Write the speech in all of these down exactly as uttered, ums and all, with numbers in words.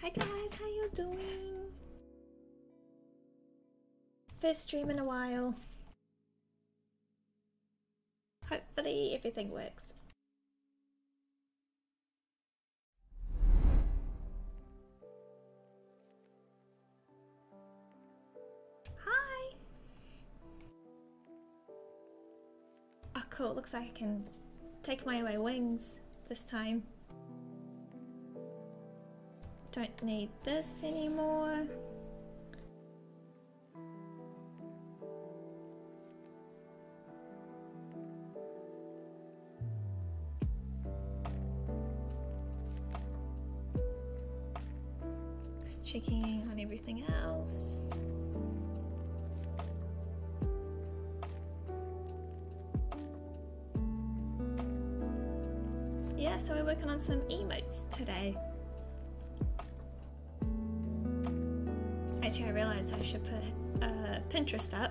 Hi guys, how you doing? First stream in a while. Hopefully everything works. Hi! Oh cool, looks like I can take away my wings this time. Don't need this anymore. Just checking on everything else. Yeah, so we're working on some emotes today. Actually, I realised I should put uh, Pinterest up.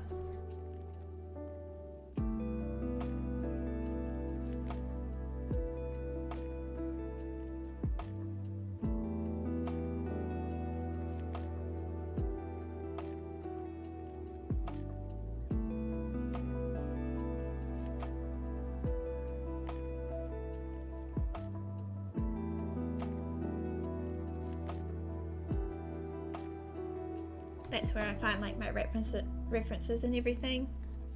That's where I find like my reference references and everything.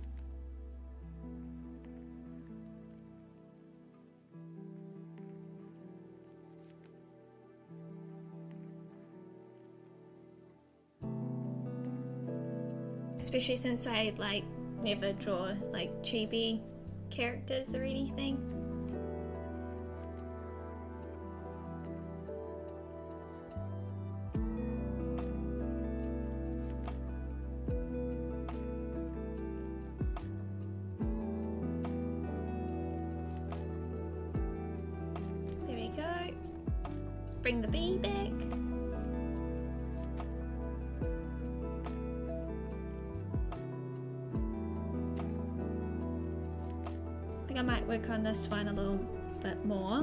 Especially since I like never draw like chibi characters or anything. There we go. Bring the bee back. I think I might work on this one a little bit more.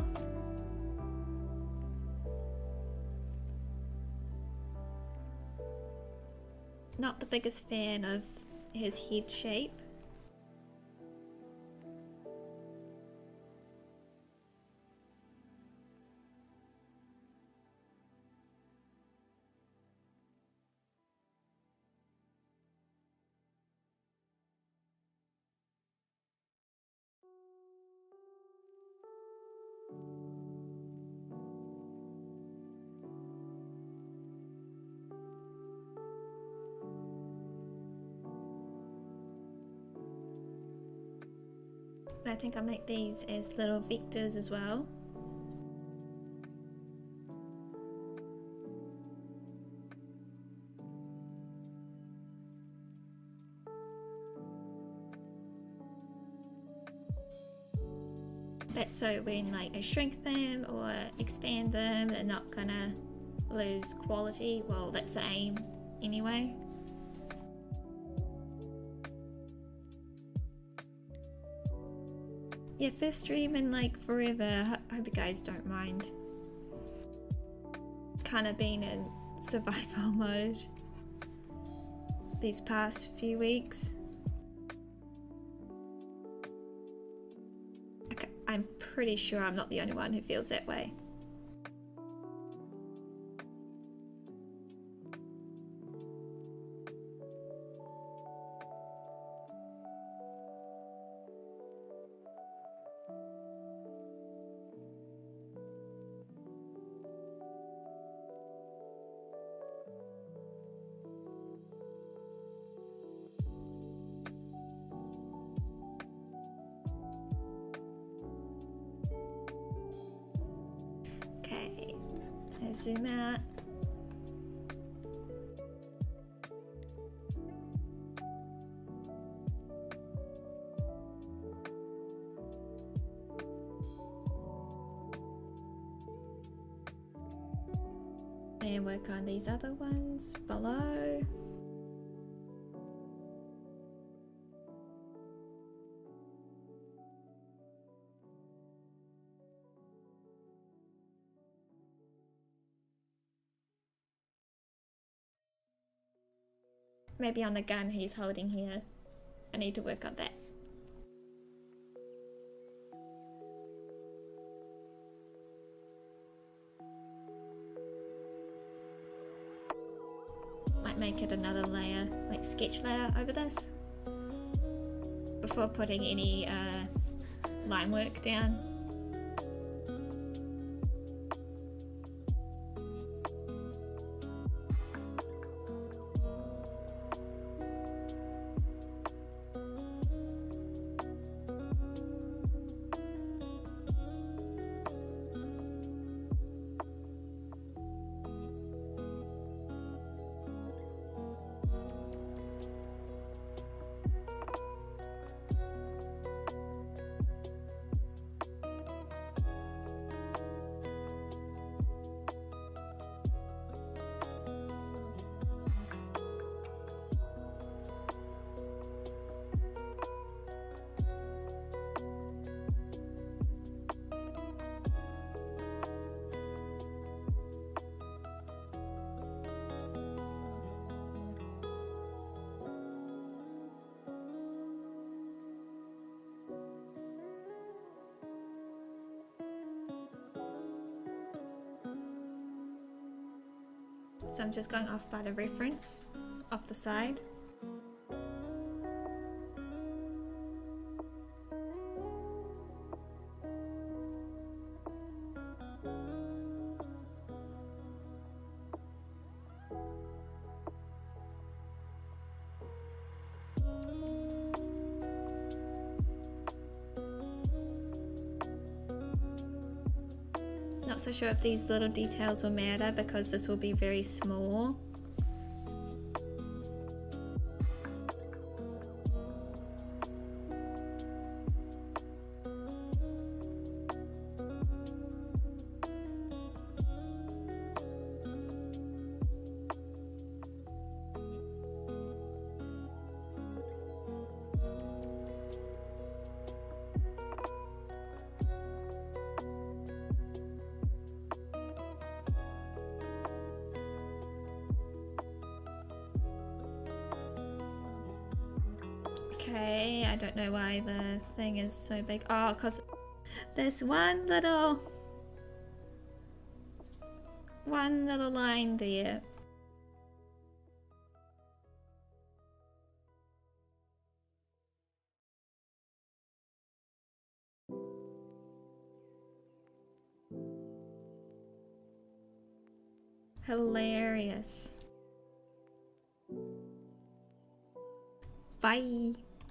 Not the biggest fan of his head shape. And I think I'll make these as little vectors as well. That's so when like I shrink them or expand them, they're not gonna lose quality. Well, that's the aim anyway. Yeah, first stream in like forever. I hope you guys don't mind. Kind of been in survival mode these past few weeks. I'm pretty sure I'm not the only one who feels that way. Zoom out. And work on these other ones below. maybe on the gun he's holding here. I need to work on that. Might make it another layer, like sketch layer over this, before putting any uh, line work down. So I'm just going off by the reference off the side. Not so sure if these little details will matter because this will be very small. Okay, I don't know why the thing is so big. Oh, because there's one little one little line there. Hilarious. Bye.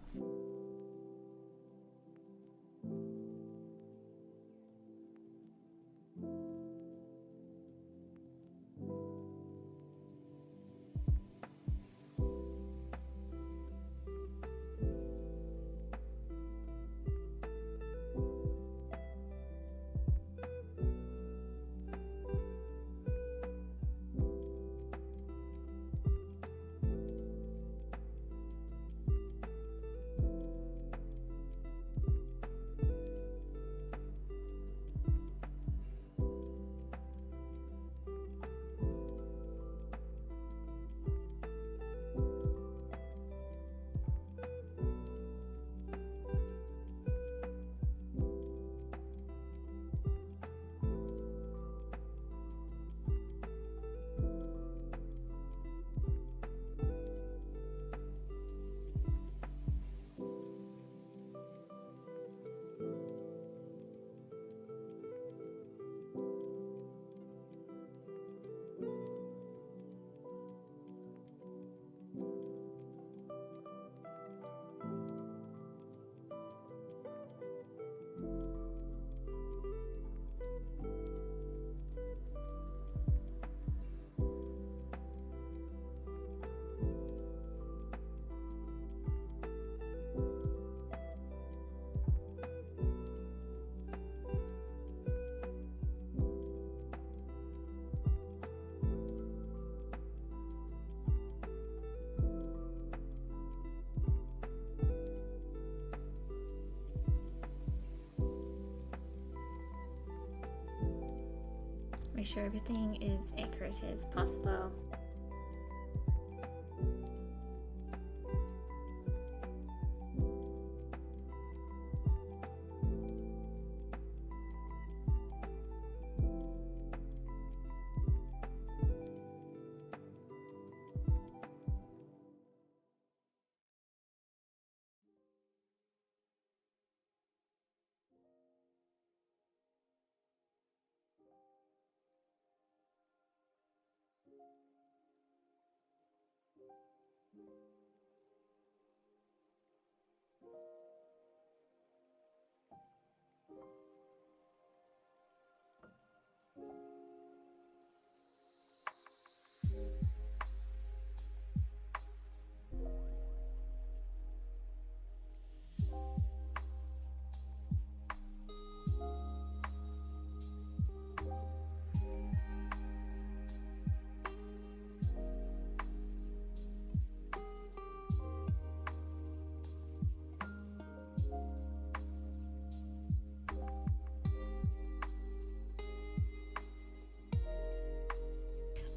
Make sure everything is accurate as possible.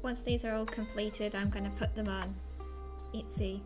once these are all completed, I'm going to put them on Etsy.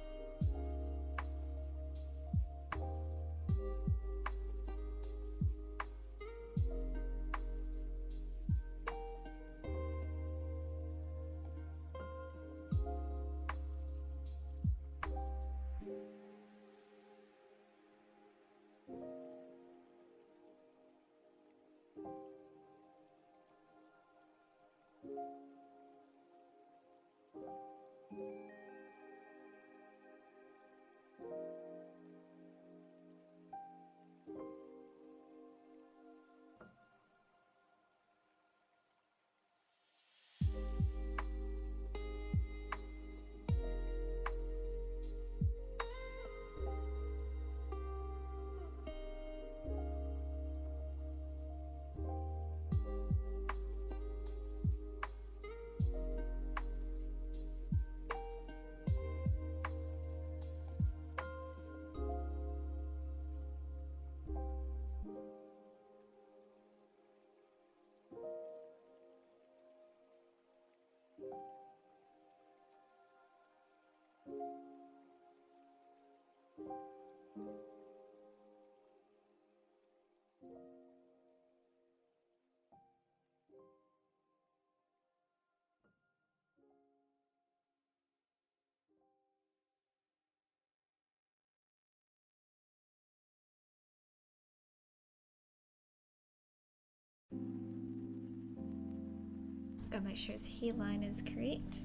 Gotta make sure his hairline is correct.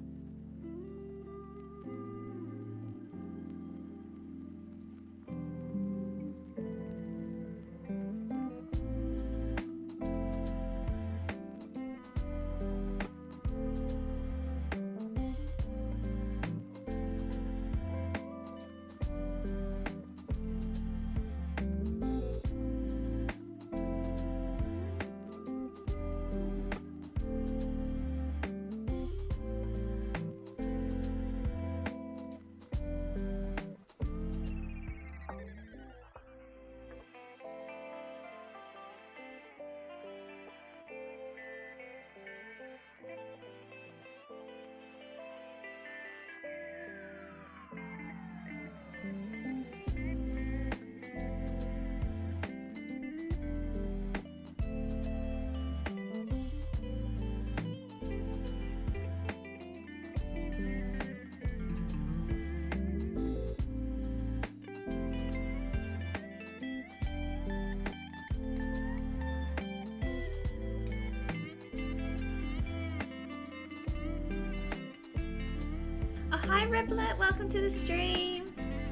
Hi Riblet, welcome to the stream.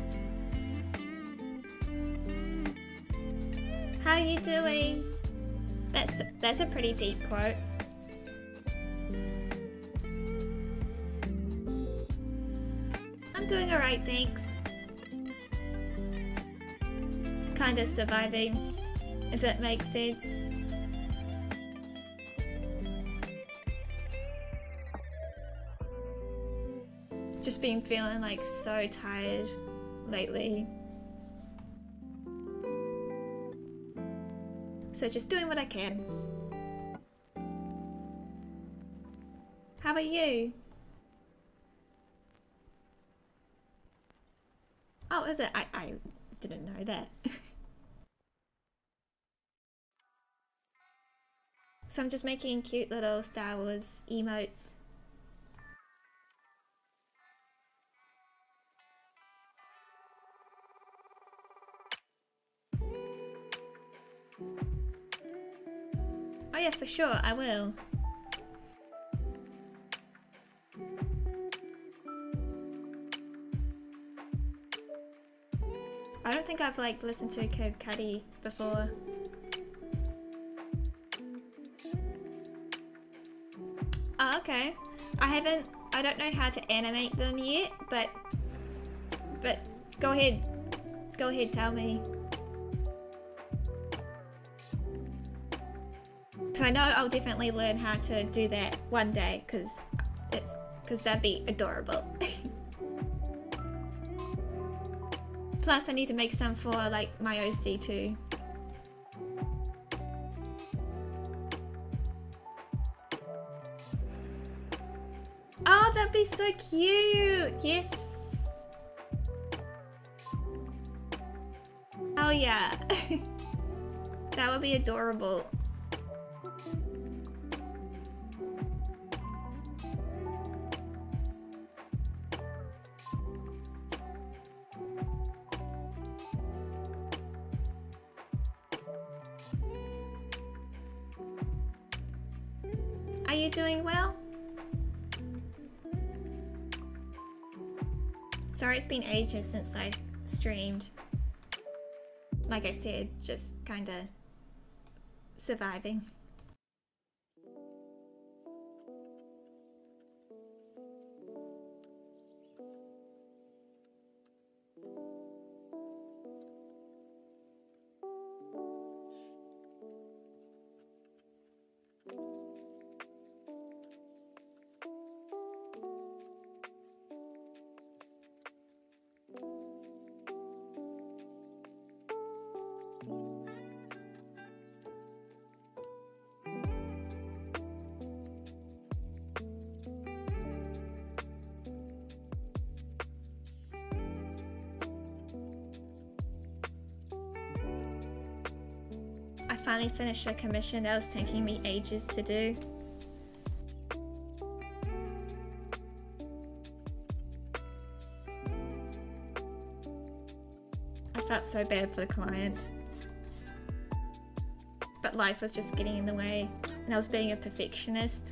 How are you doing? That's that's a pretty deep quote. I'm doing alright, thanks. Kinda surviving, if that makes sense. Just been feeling like so tired lately. So just doing what I can. How about you? Oh, is it? I, I didn't know that. So I'm just making cute little Star Wars emotes. Oh yeah, for sure, I will. I don't think I've like listened to Curb Cuddy before. Oh, okay. I haven't, I don't know how to animate them yet, but, but go ahead. Go ahead, tell me. So I know I'll definitely learn how to do that one day, because it's because that'd be adorable. Plus I need to make some for like my O C too. Oh, that'd be so cute. Yes. Oh yeah. That would be adorable. Are you doing well? Sorry, it's been ages since I've streamed. Like I said, just kinda surviving. I finally finished a commission that was taking me ages to do. I felt so bad for the client. But life was just getting in the way, and I was being a perfectionist.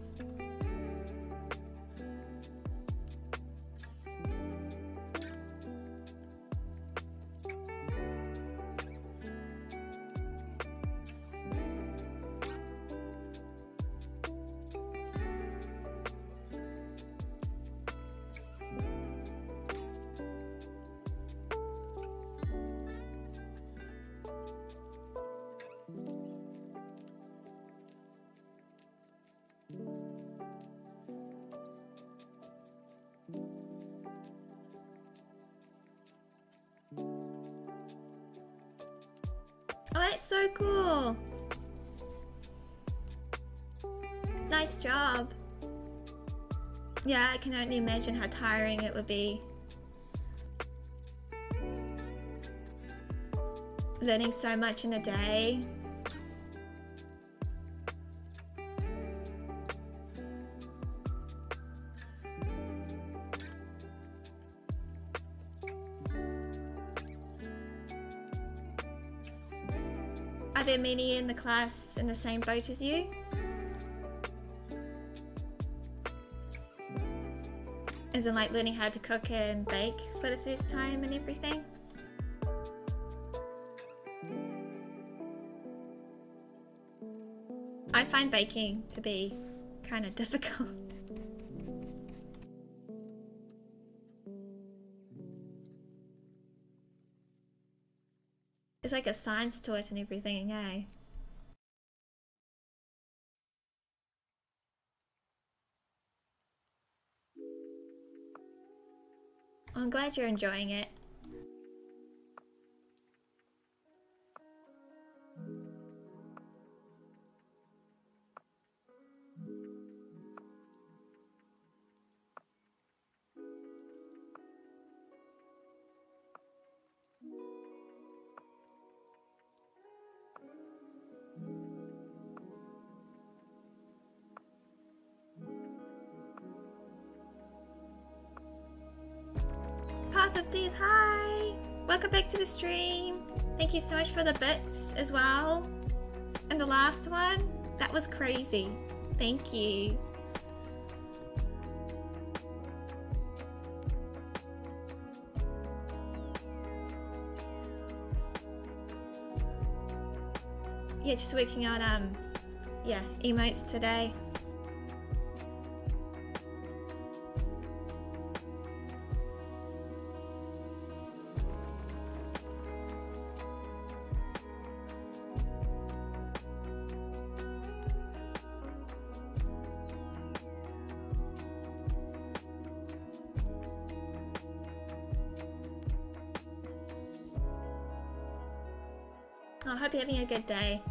Oh, that's so cool. Nice job. Yeah, I can only imagine how tiring it would be. Learning so much in a day. Are there many in the class in the same boat as you? As in like learning how to cook and bake for the first time and everything? I find baking to be kind of difficult. It's like a science to it and everything, eh? I'm glad you're enjoying it. Path of Death, hi! Welcome back to the stream. Thank you so much for the bits as well. And the last one, that was crazy. Thank you. Yeah, just working on um, yeah, emotes today. I hope you're having a good day.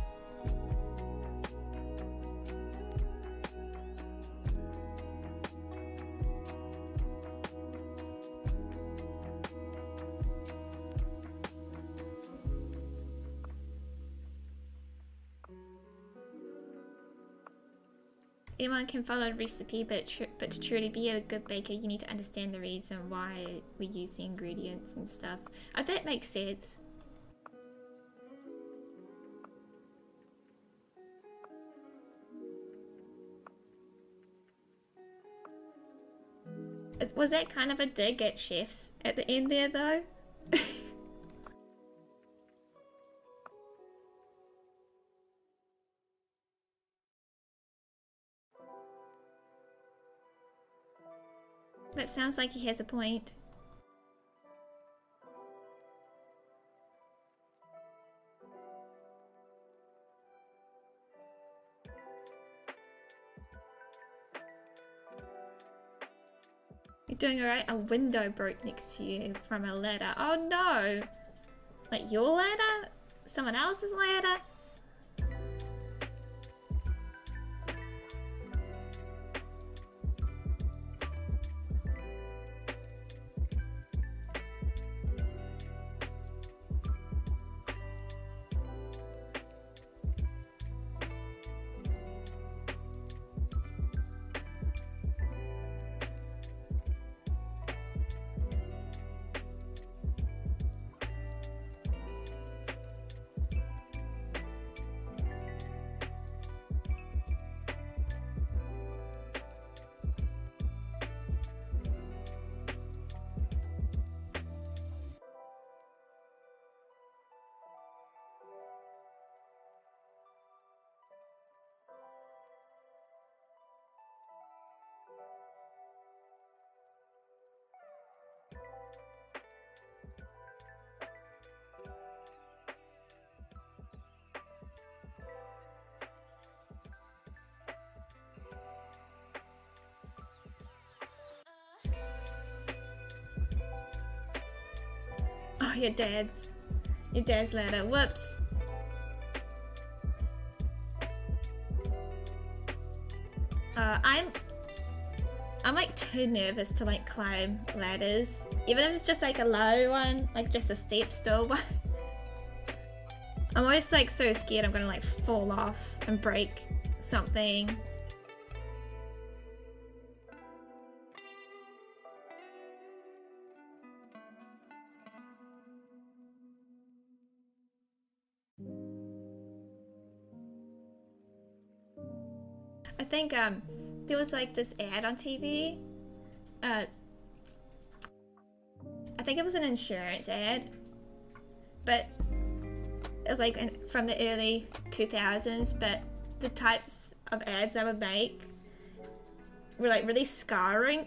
anyone can follow a recipe, but tr but to truly be a good baker, you need to understand the reason why we use the ingredients and stuff. Oh, that makes sense. Was that kind of a dig at chefs at the end there, though? That sounds like he has a point. You're doing alright? A window broke next to you from a ladder. Oh no! Like your ladder? Someone else's ladder? Oh, your dad's, your dad's ladder. Whoops. Uh, I'm, I'm like too nervous to like climb ladders, even if it's just like a low one, like just a step stool one. I'm always like so scared I'm gonna like fall off and break something. I think um there was like this ad on T V. Uh, I think it was an insurance ad, but it was like in, from the early two thousands. But the types of ads they would make were like really scarring.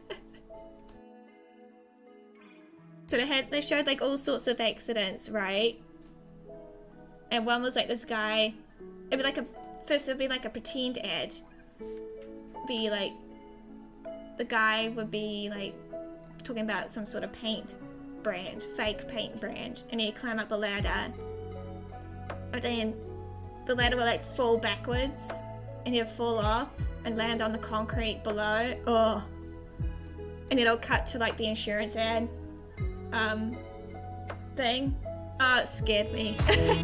So they had they showed like all sorts of accidents, right? And one was like this guy. It'd be like a first it'd be like a pretend ad. Be like the guy would be like talking about some sort of paint brand, fake paint brand, and he'd climb up a ladder. But then the ladder would like fall backwards, and he'd fall off and land on the concrete below. Oh, and it'll cut to like the insurance ad um thing. Oh, it scared me.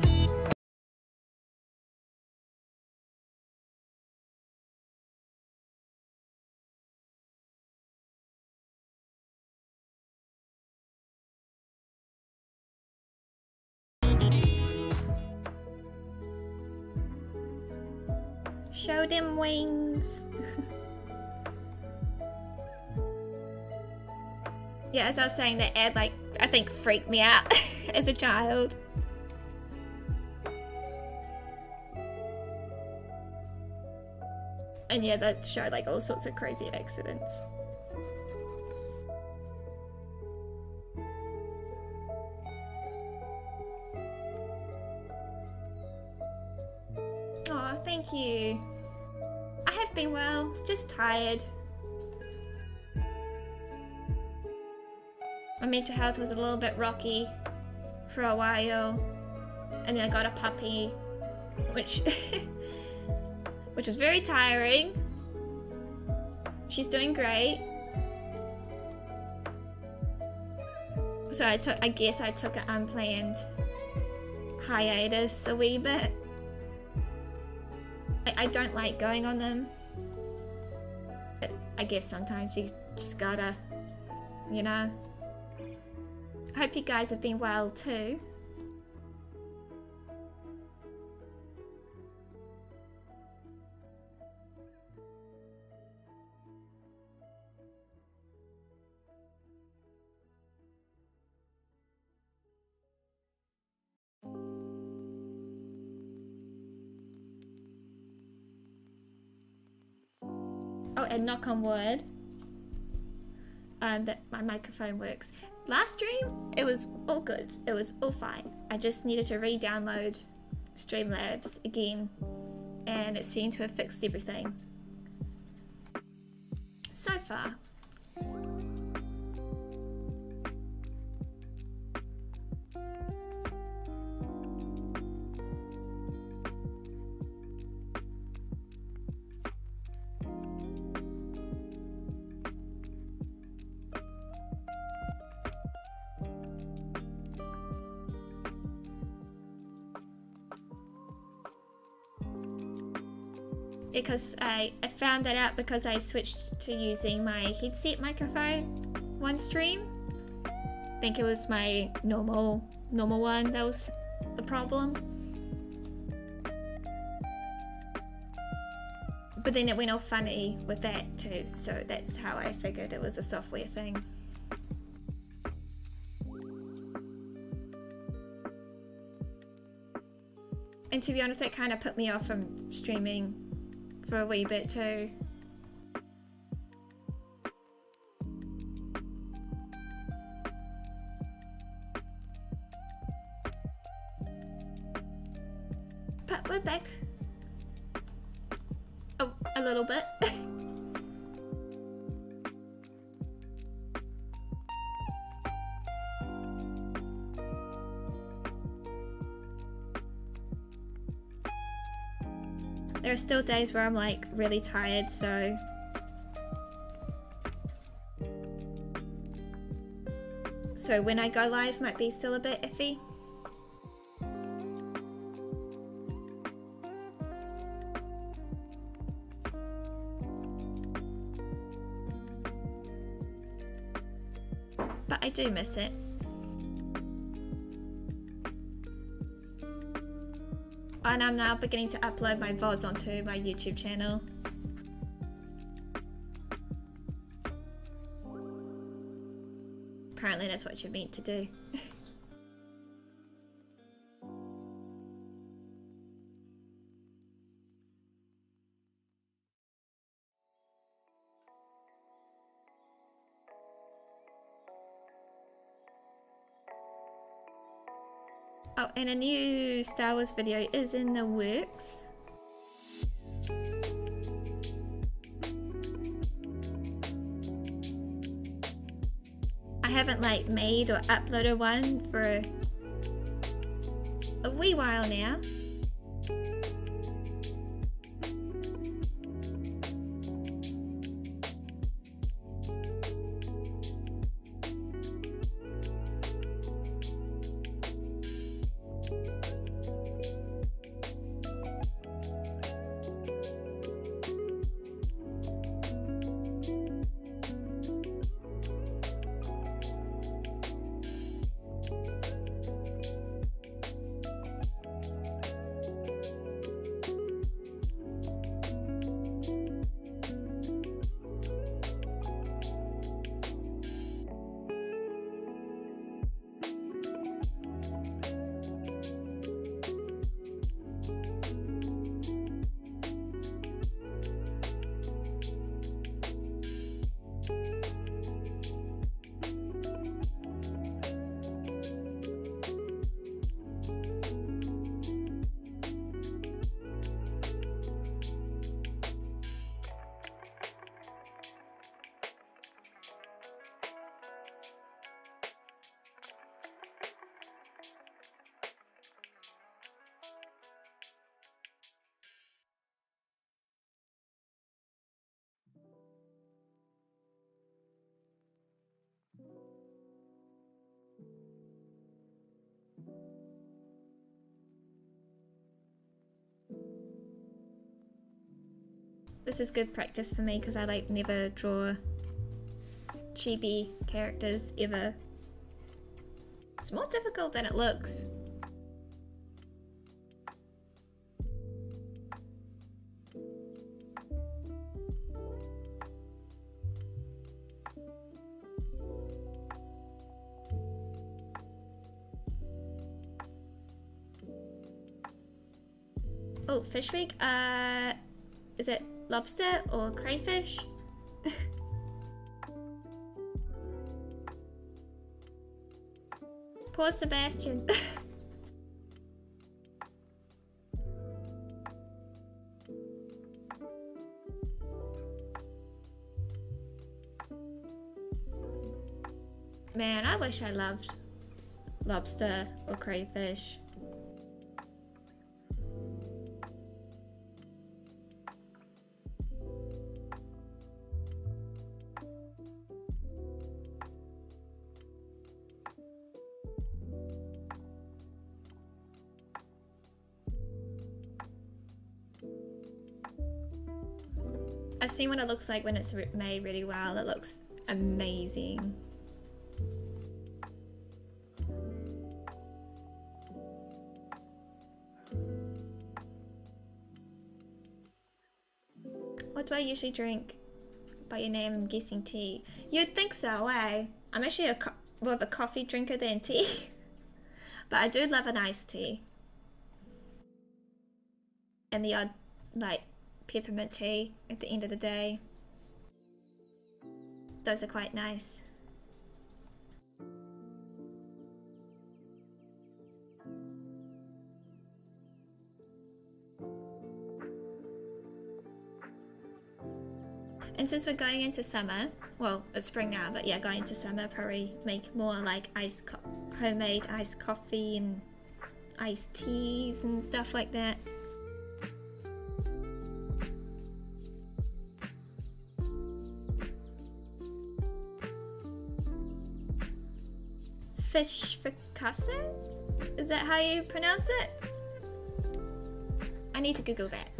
Show them wings. Yeah, as I was saying, that ad, like, I think freaked me out as a child. And yeah, that showed like all sorts of crazy accidents. Oh, thank you. I have been well, just tired. My mental health was a little bit rocky for a while, and then I got a puppy, which which was very tiring. She's doing great. So I took I guess I took an unplanned hiatus a wee bit. I, I don't like going on them I guess sometimes you just gotta, you know. Hope you guys have been well too. Oh, and knock on wood, um, that my microphone works. Last stream, it was all good. It was all fine. I just needed to re-download Streamlabs again, and it seemed to have fixed everything. So far. Because I, I found that out because I switched to using my headset microphone one stream. I think it was my normal normal one that was the problem. But then it went all funny with that too, so that's how I figured it was a software thing. And to be honest, that kind of put me off from streaming for a wee bit too. But we're back. Oh, a little bit. There are still days where I'm like really tired, so so when I go live might be still a bit iffy. But I do miss it. And I'm now beginning to upload my V O Ds onto my YouTube channel. Apparently that's what you're meant to do. Oh, and a new Star Wars video is in the works. I haven't like made or uploaded one for a wee while now. This is good practice for me because I like never draw chibi characters ever. It's more difficult than it looks. Oh, fish week? Uh, is it lobster or crayfish? Poor Sebastian. Man, I wish I loved lobster or crayfish. I've seen what it looks like when it's made really well. It looks amazing. What do I usually drink? By your name, I'm guessing tea. You'd think so, eh? I'm actually a co more of a coffee drinker than tea. But I do love an iced tea. And the odd, like, peppermint tea at the end of the day. Those are quite nice. And since we're going into summer, well, it's spring now, but yeah, going into summer, probably make more like iced co homemade iced coffee and iced teas and stuff like that. Fish fricassee? Is that how you pronounce it? I need to Google that.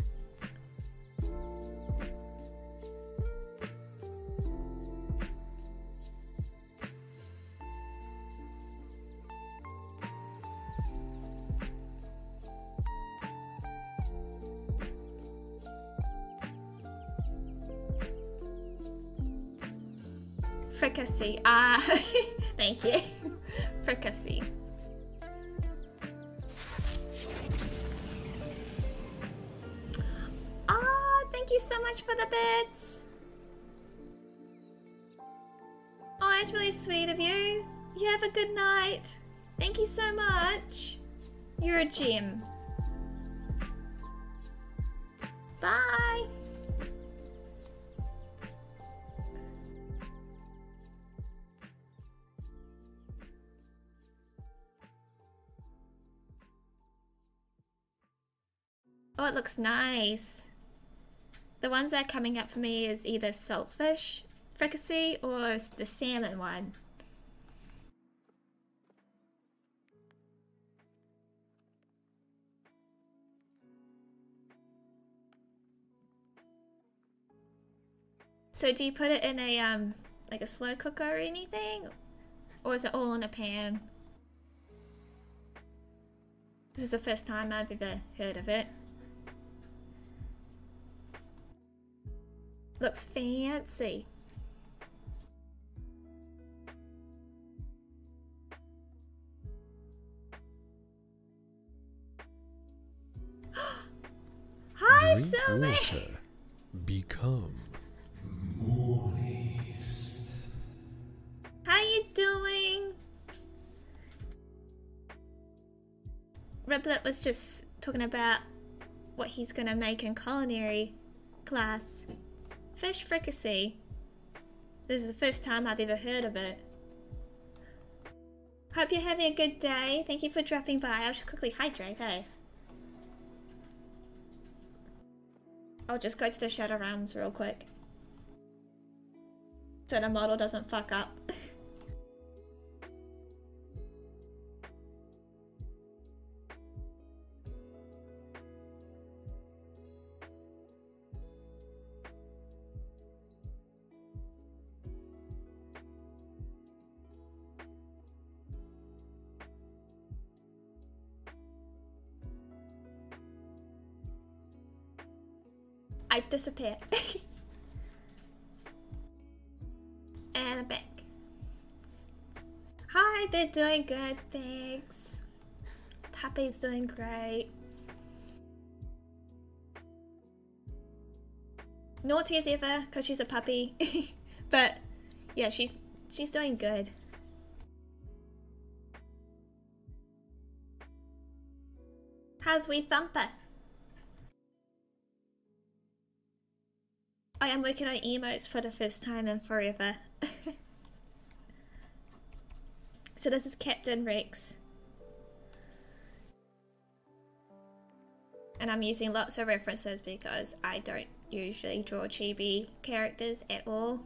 Fricassee. Ah, thank you. Fricassee. Ah, thank you so much for the bits. Oh, that's really sweet of you. You have a good night. Thank you so much. You're a gem. Bye. Oh, it looks nice. The ones that are coming up for me is either saltfish fricassee or the salmon one. So do you put it in a um like a slow cooker or anything? Or is it all in a pan? This is the first time I've ever heard of it. Looks fancy. Hi, Drink Sylvie! water. Become moist. How you doing? Riblet was just talking about what he's gonna make in culinary class. Fish fricassee. This is the first time I've ever heard of it. Hope you're having a good day. Thank you for dropping by. I'll just quickly hydrate, hey? I'll just go to the Shadow Realms real quick. So the model doesn't fuck up. I disappear. And I'm back. Hi, they're doing good, thanks. Puppy's doing great. Naughty as ever, because she's a puppy. But yeah, she's she's doing good. How's wee Thumper? I am working on emotes for the first time in forever. So this is Captain Rex. And I'm using lots of references because I don't usually draw chibi characters at all.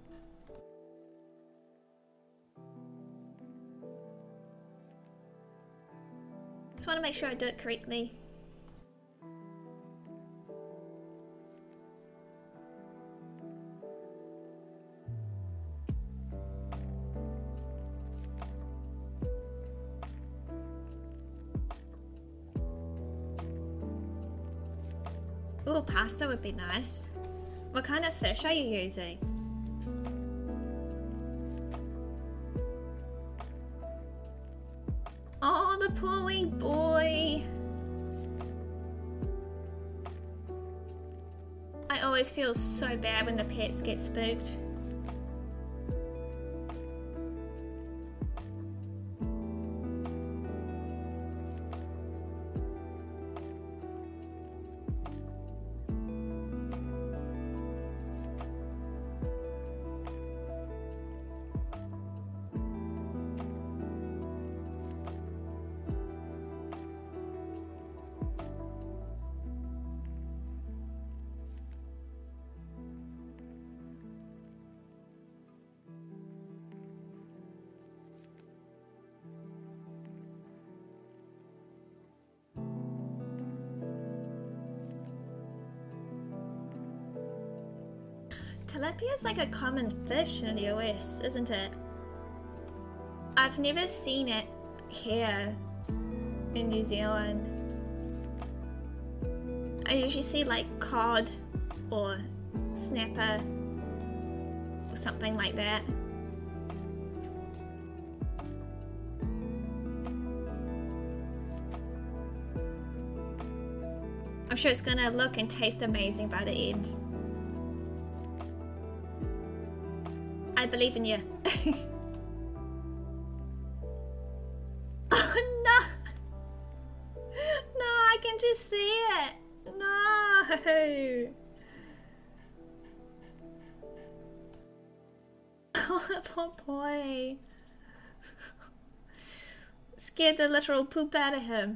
Just want to make sure I do it correctly. Ooh, pasta would be nice. What kind of fish are you using? Oh, the poor wee boy. I always feel so bad when the pets get spooked. Tilapia is like a common fish in the U S, isn't it? I've never seen it here in New Zealand. I usually see like cod or snapper or something like that. I'm sure it's gonna look and taste amazing by the end. I believe in you. Oh no! No, I can just see it. No! Oh, poor boy. Scared the literal poop out of him.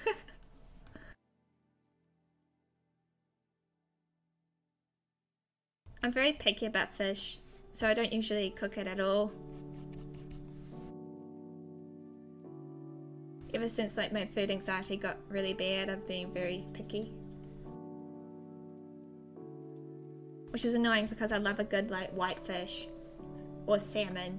I'm very picky about fish, so I don't usually cook it at all. Ever since like my food anxiety got really bad, I've been very picky. Which is annoying because I love a good like white fish or salmon.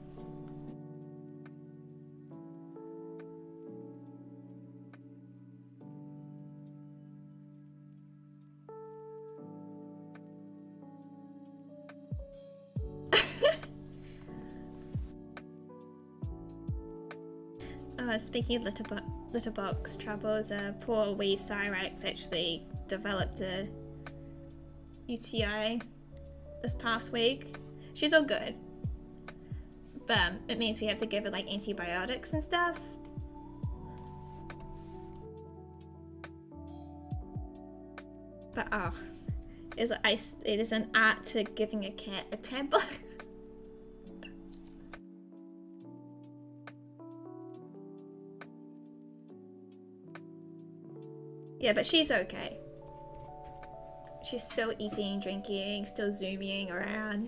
Uh, speaking of litterbo litterbox troubles, uh, poor wee Cyrax actually developed a U T I this past week. She's all good, but um, it means we have to give her like antibiotics and stuff. But oh, it's, I, it is an art to giving a cat a tablet. Yeah, but she's okay. She's still eating, drinking, still zooming around.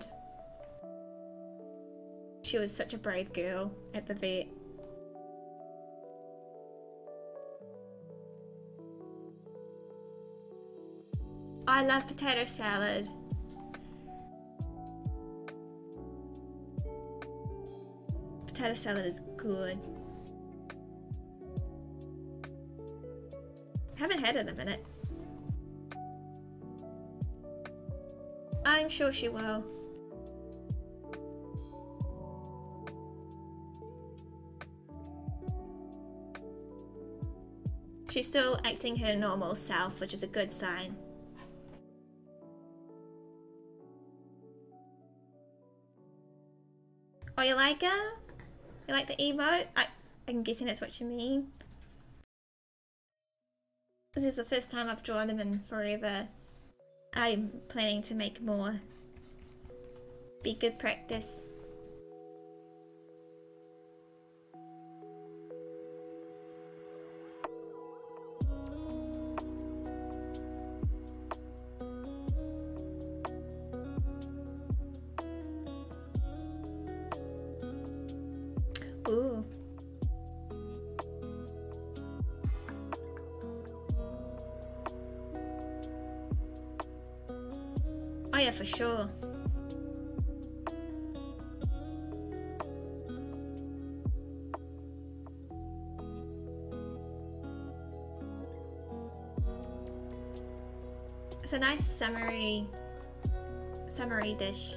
She was such a brave girl at the vet. I love potato salad. Potato salad is good. Haven't had it in a minute. I'm sure she will. She's still acting her normal self, which is a good sign. Oh, you like her? You like the emote? I, I'm guessing that's what you mean. This is the first time I've drawn them in forever. I'm planning to make more. Be good practice. Ooh. Oh yeah, for sure. It's a nice summery, summery dish.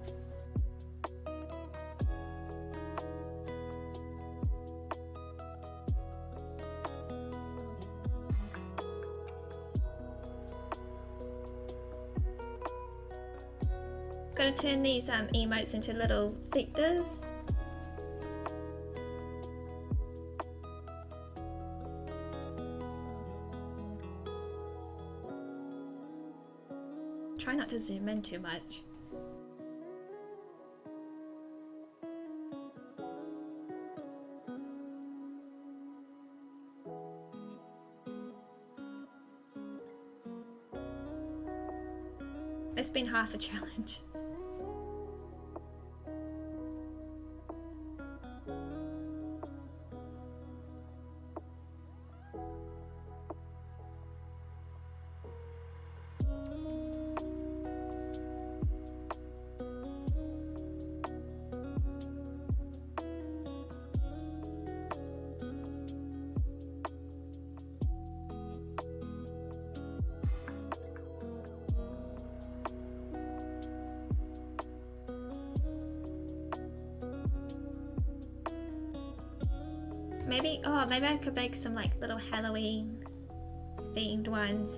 Gotta turn these um, emotes into little vectors. Try not to zoom in too much. It's been half a challenge. Maybe, oh, maybe I could make some like little Halloween themed ones.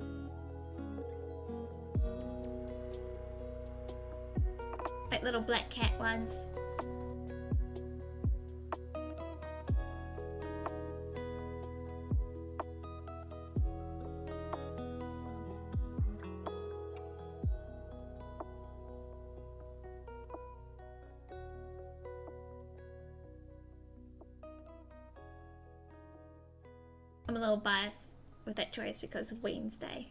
Like little black cat ones. I'm a little biased with that choice because of Wednesday.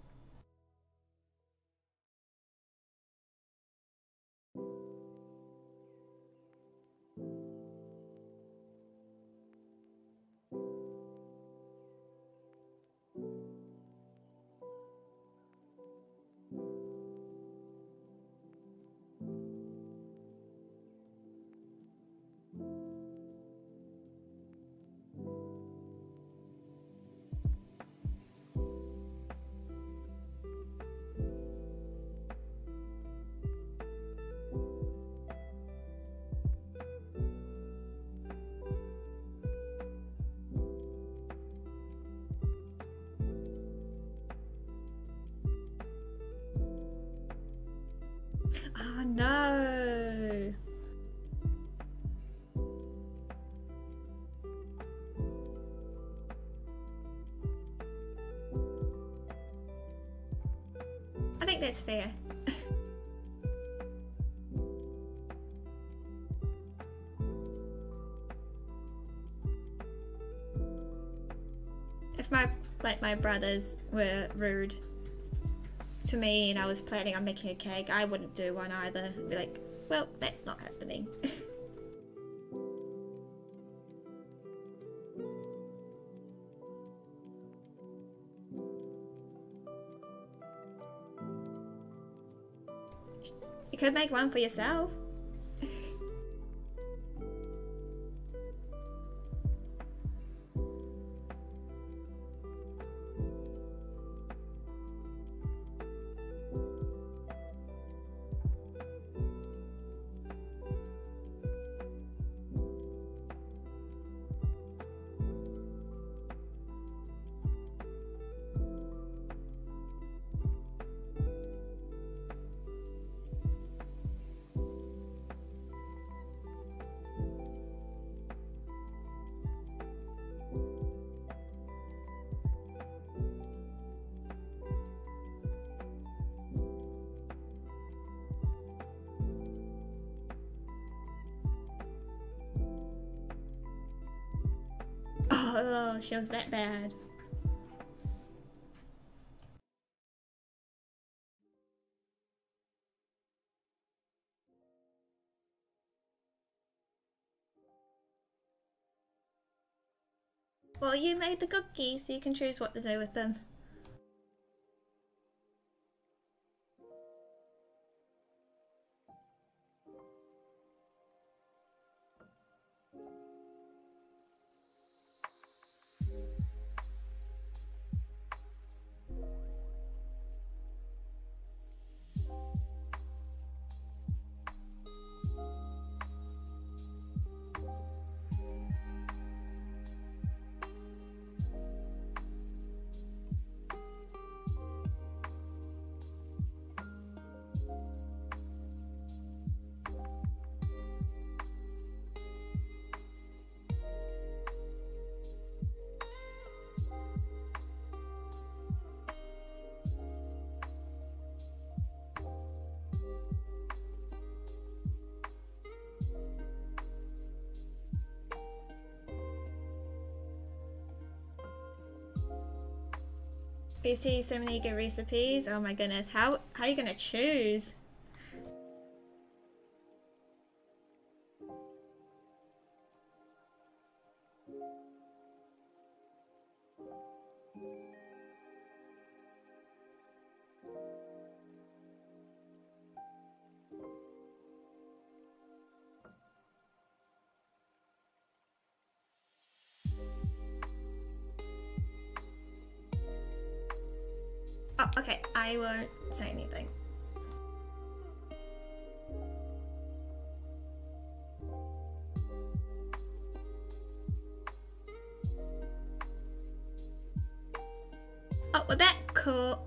Oh no! I think that's fair. If my, like my brothers were rude to me and I was planning on making a cake, I wouldn't do one either. I'd be like, well, that's not happening. You could make one for yourself. Oh, she was that bad. Well, you made the cookies, so you can choose what to do with them. You see so many good recipes. Oh my goodness, how how are you gonna choose? Oh, okay, I won't say anything. Oh, we're back. Cool.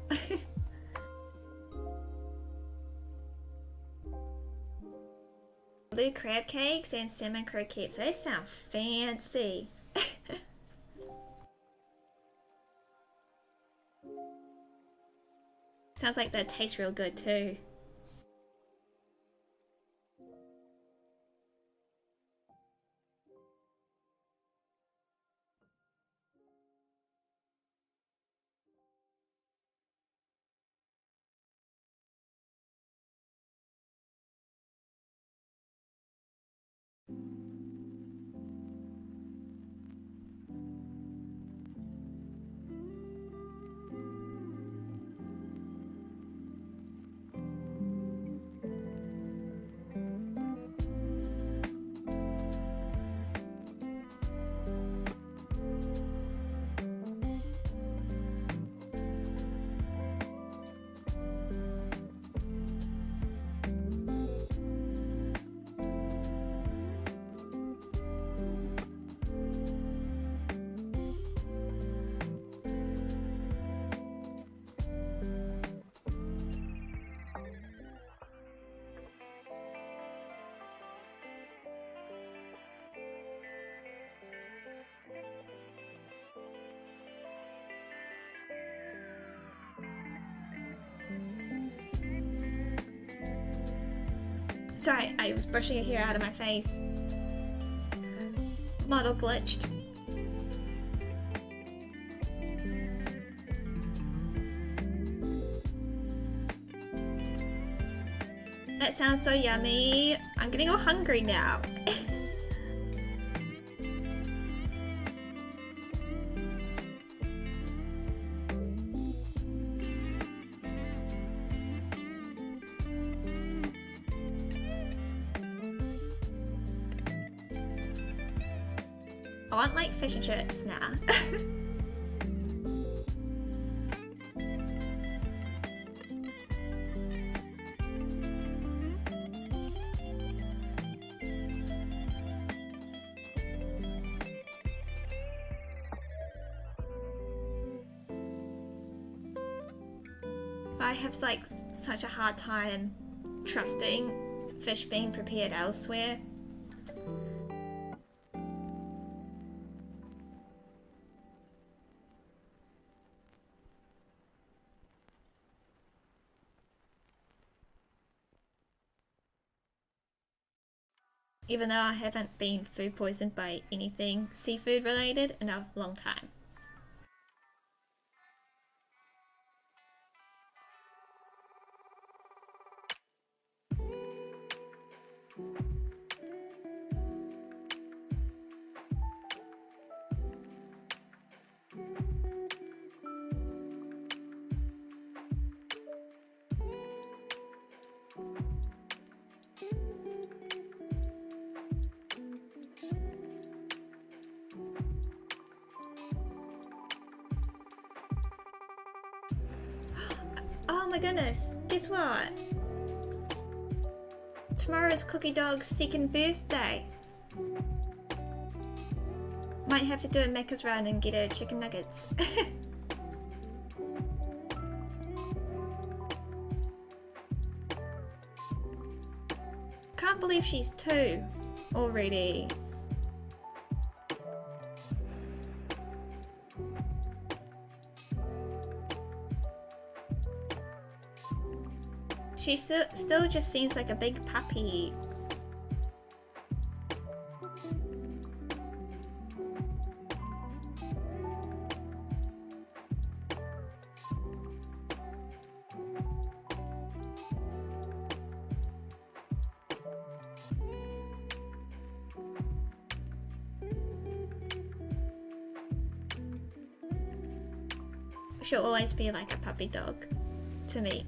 Blue crab cakes and salmon croquettes. They sound fancy. Sounds like they taste real good too. Sorry, I was brushing a hair out of my face. Model glitched. That sounds so yummy. I'm getting all hungry now. I want like fish and chips now. I have like such a hard time trusting fish being prepared elsewhere. even though I haven't been food poisoned by anything seafood related in a long time. Oh my goodness, guess what? Tomorrow's Cookie Dog's second birthday. Might have to do a Macca's run and get her chicken nuggets. Can't believe she's two already. She still, still just seems like a big puppy. She'll always be like a puppy dog to me.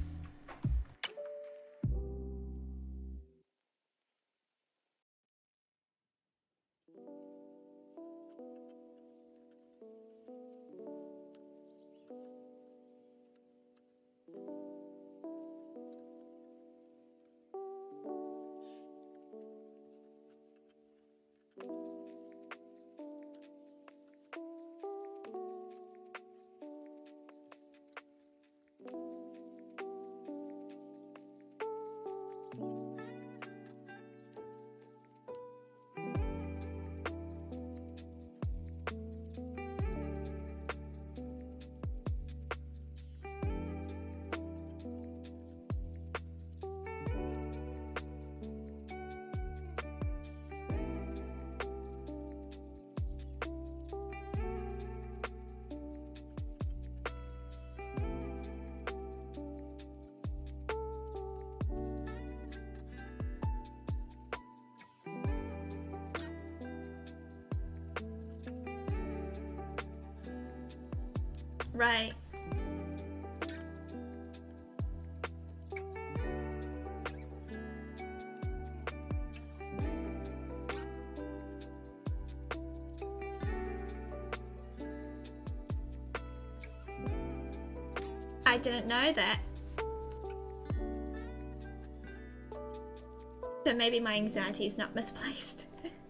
Right. I didn't know that. So maybe my anxiety is not misplaced.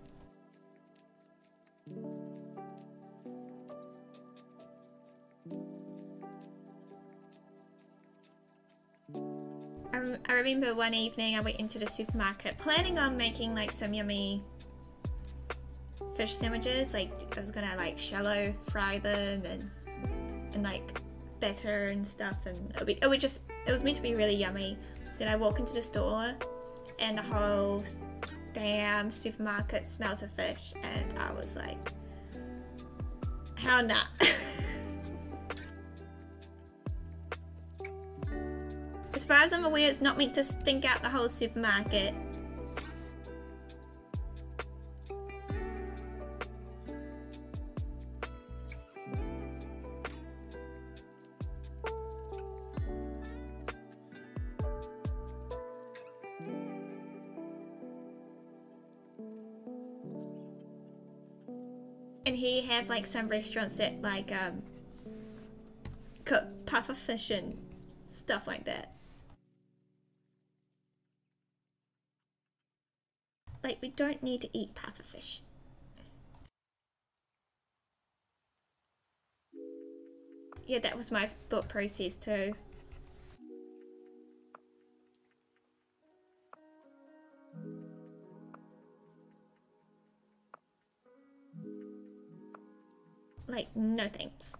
I, rem I remember one evening I went into the supermarket planning on making like some yummy fish sandwiches. Like I was gonna like shallow fry them and and like batter and stuff, and it would, be, it would just it was meant to be really yummy. Then I walk into the store and the whole damn supermarket smelled of fish, and I was like, how not? As far as I'm aware, it's not meant to stink out the whole supermarket. And here you have like some restaurants that like um, cook puffer fish and stuff like that. Like, we don't need to eat puffer fish. Yeah, that was my thought process too. Like, no thanks.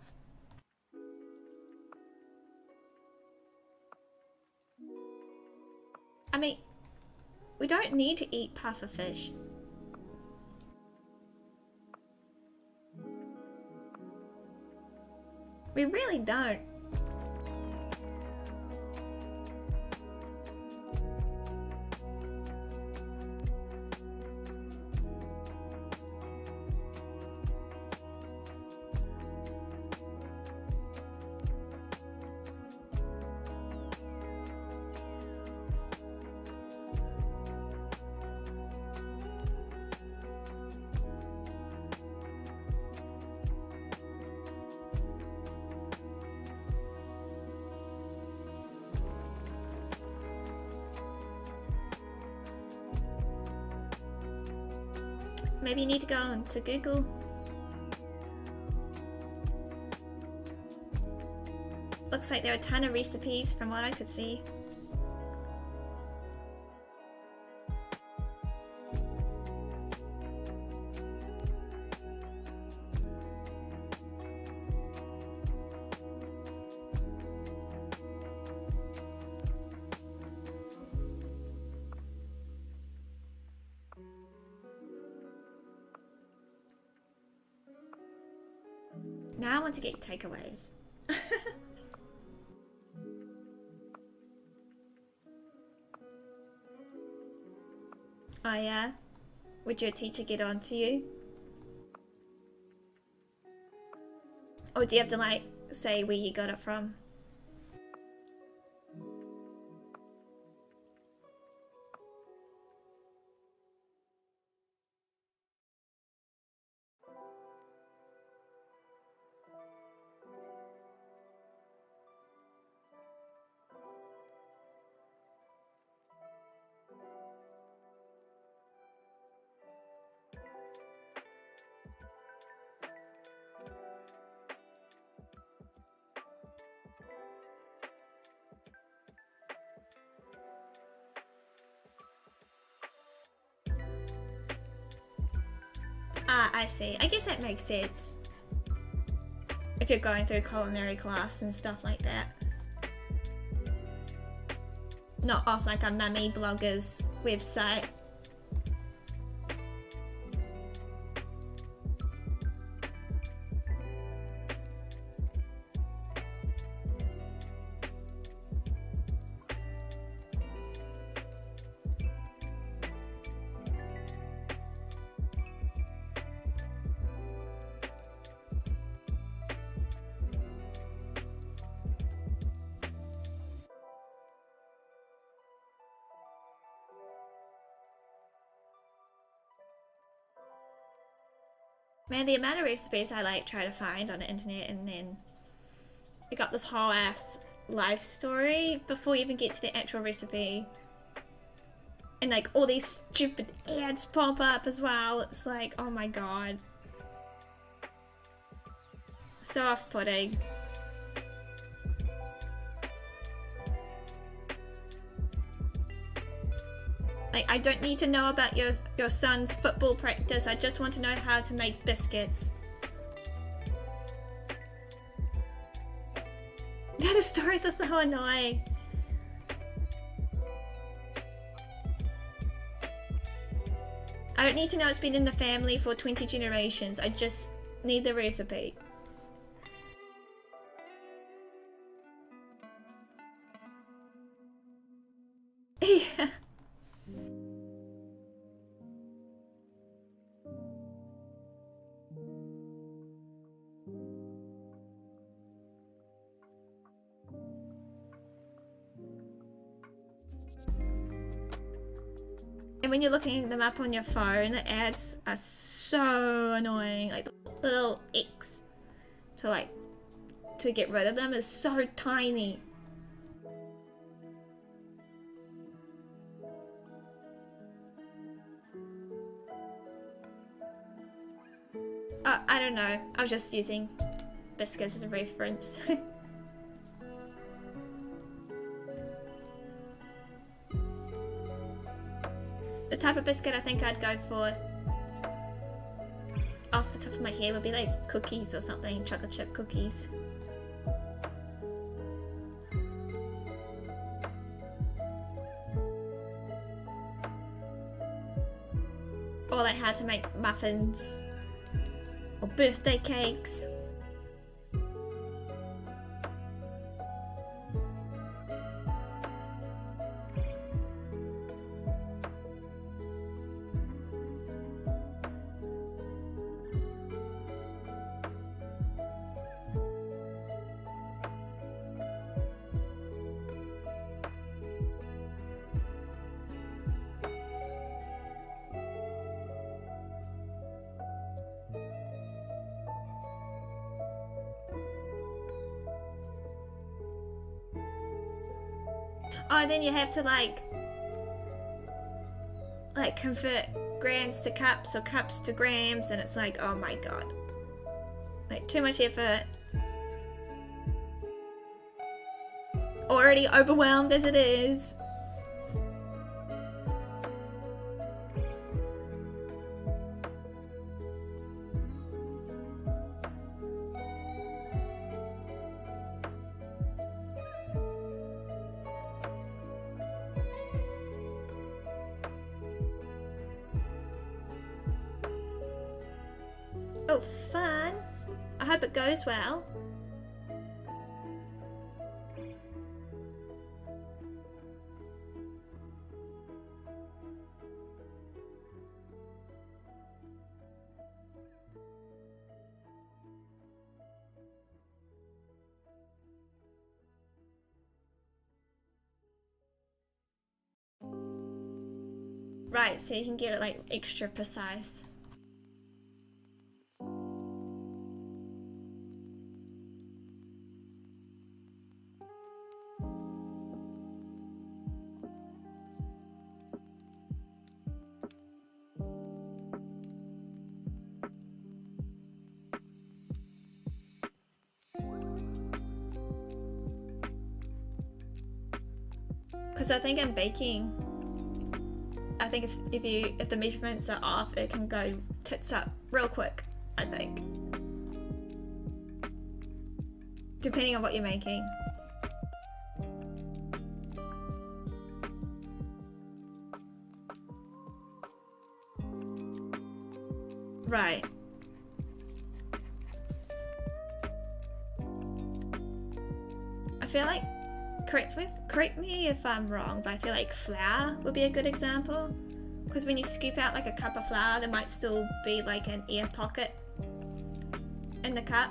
I mean, We don't need to eat puffer fish. We really don't. Maybe you need to go on to Google. Looks like there are a ton of recipes from what I could see. Now I want to get takeaways. Oh yeah? Would your teacher get on to you? Or do you have to like say where you got it from? Ah, I see. I guess that makes sense. If you're going through culinary class and stuff like that. Not off like a mummy blogger's website. Man, the amount of recipes I like try to find on the internet, and then you got this whole ass life story before you even get to the actual recipe. And like all these stupid ads pop up as well. It's like, oh my god. So off-putting. Like, I don't need to know about your your son's football practice. I just want to know how to make biscuits. The stories are so annoying. I don't need to know it's been in the family for twenty generations. I just need the recipe. Yeah. And when you're looking them up on your phone, the ads are so annoying. Like the little X to like to get rid of them is so tiny. Uh, I don't know. I was just using biscuits as a reference. The type of biscuit I think I'd go for off the top of my head would be like cookies or something, chocolate chip cookies. like how to make muffins or birthday cakes. Oh, then you have to like like convert grams to cups or cups to grams, and it's like, oh my god, like too much effort. Already overwhelmed as it is. Oh, fun. I hope it goes well. Right, so you can get it like extra precise. Because I think in baking, I think if, if you if the measurements are off, it can go tits up real quick, I think. Depending on what you're making. Right. I feel like, correct me, correct me if I'm wrong, but I feel like flour would be a good example. Because when you scoop out like a cup of flour, there might still be like an air pocket in the cup.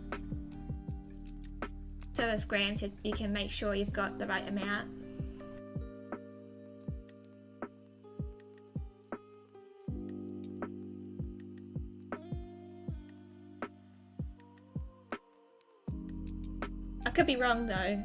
So with grams, you, you can make sure you've got the right amount. I could be wrong though.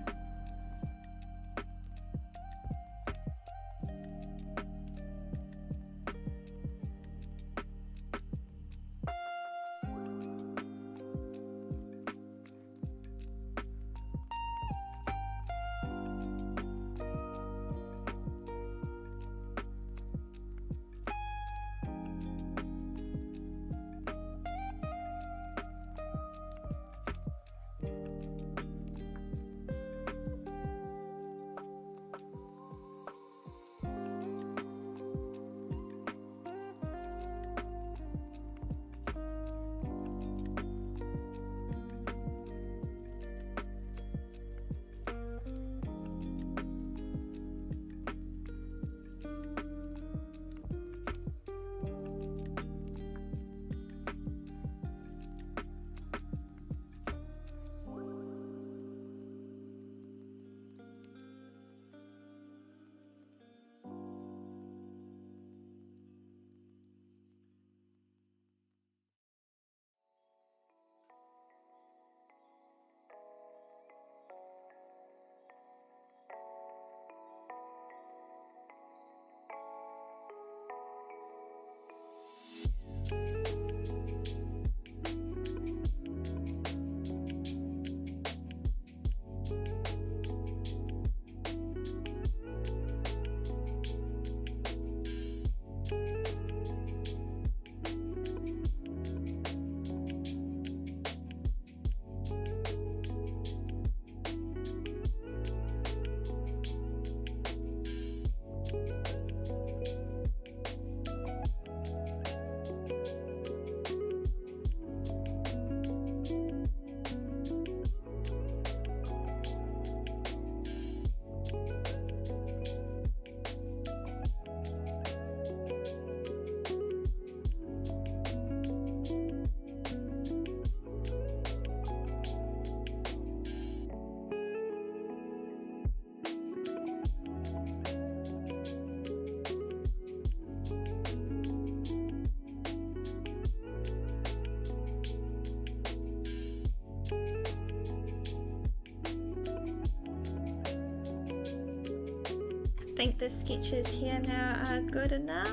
think the sketches here now are good enough.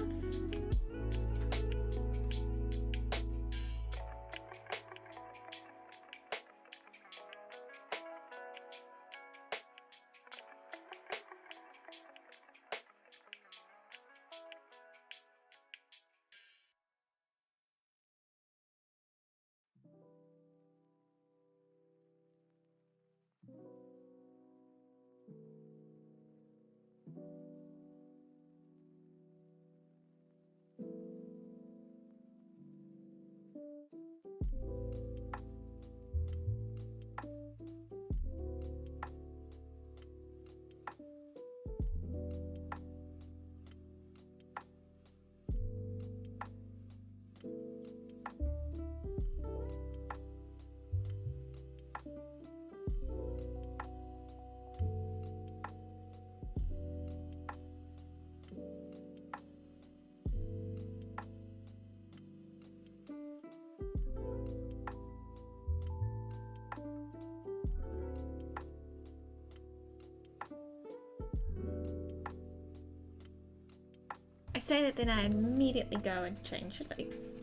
I say that, then I immediately go and change things.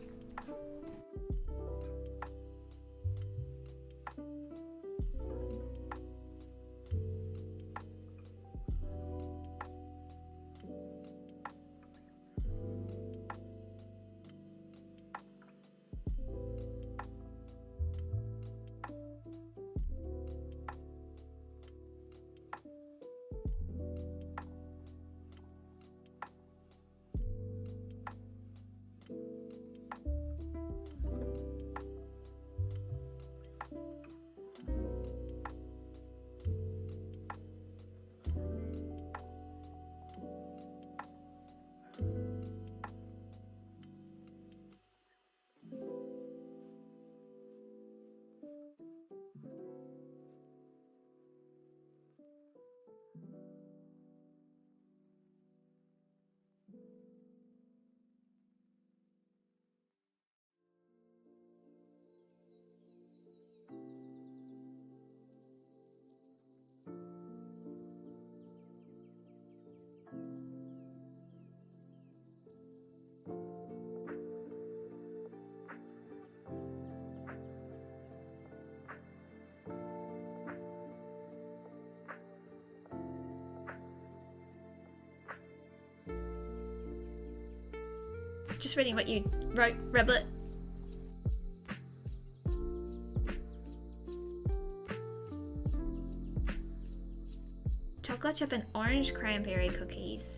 Just reading what you wrote, Reblet. Chocolate chip and orange cranberry cookies.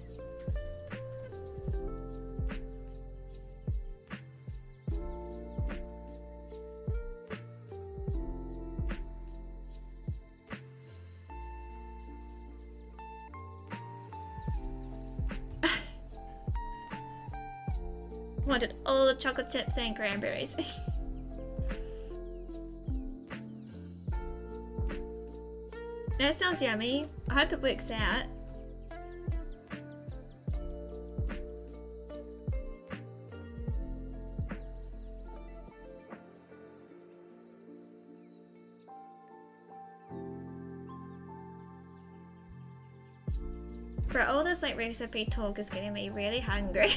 Wanted all the chocolate chips and cranberries. That sounds yummy. I hope it works out. Bro, all this like recipe talk is getting me really hungry.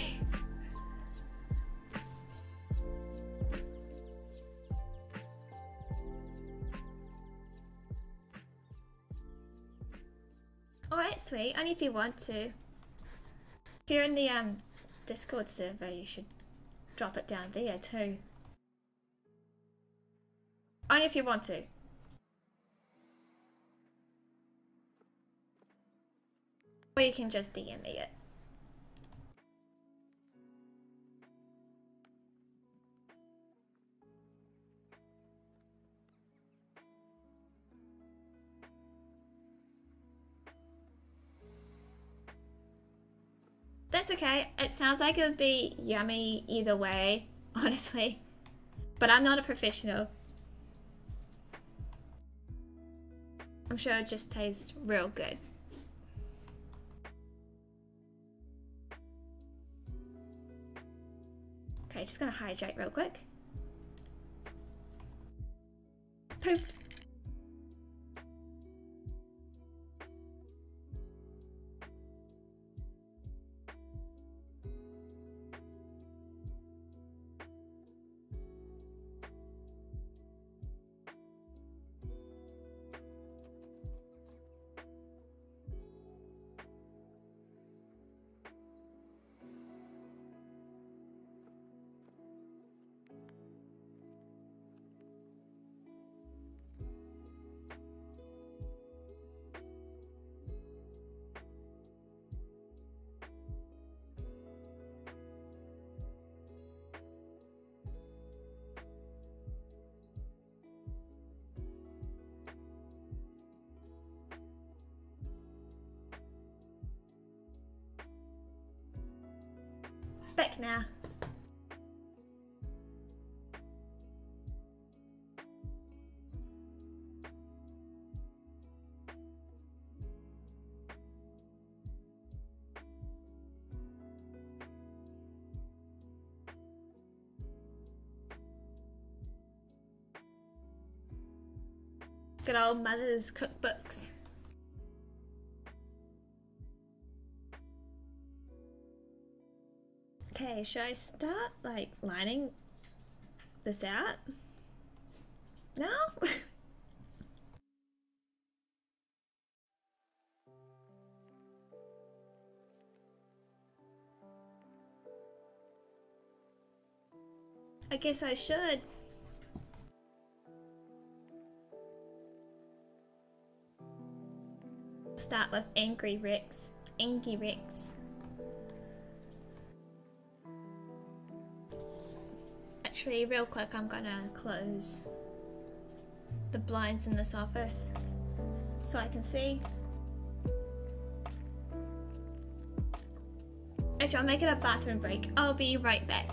Alright, sweet. Only if you want to. If you're in the um Discord server, you should drop it down there too. Only if you want to. Or you can just D M me it. That's okay. It sounds like it would be yummy either way, honestly. But I'm not a professional. I'm sure it just tastes real good. Okay, just gonna hydrate real quick. Poop. Back now. Good old mother's cookbooks. Okay, should I start like lining this out? No? I guess I should. Start with Angry Rex. Angry Rex. Actually, real quick, I'm gonna close the blinds in this office so I can see. Actually, I'll make it a bathroom break. I'll be right back.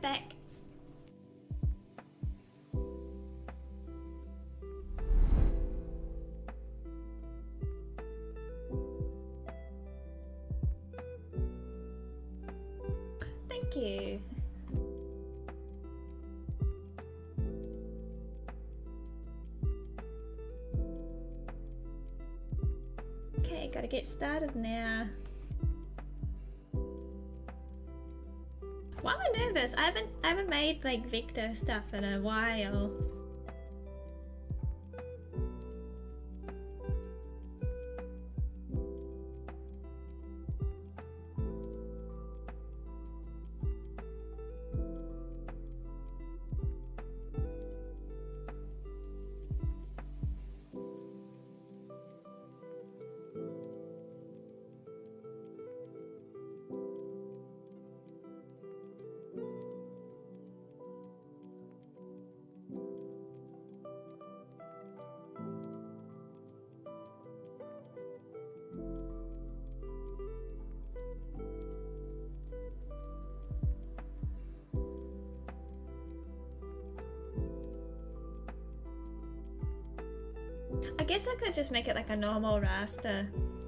back. Thank you. Okay, gotta get started now. Why am I nervous? I haven't I haven't made like vector stuff in a while. I guess I could just make it like a normal raster.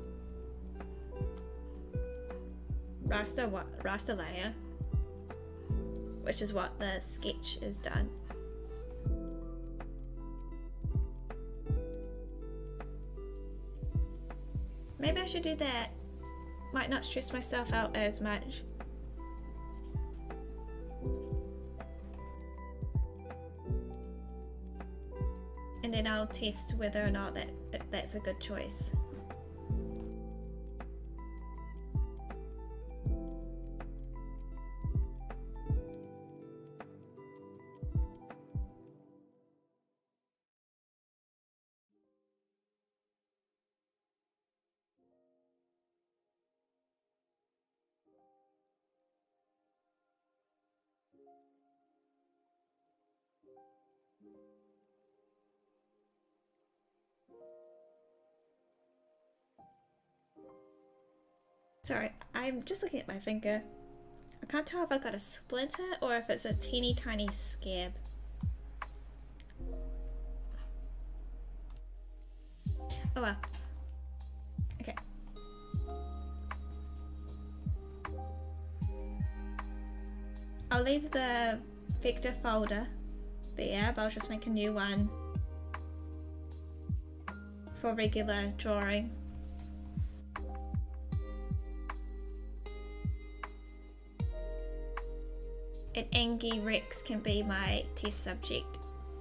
Raster what? Raster layer. Which is what the sketch is done. Maybe I should do that. Might not stress myself out as much. And then I'll test whether or not that that's a good choice. Sorry, I'm just looking at my finger. I can't tell if I've got a splinter or if it's a teeny tiny scab. Oh well. Okay. I'll leave the vector folder there, but I'll just make a new one for regular drawing. And Angie Rex can be my test subject.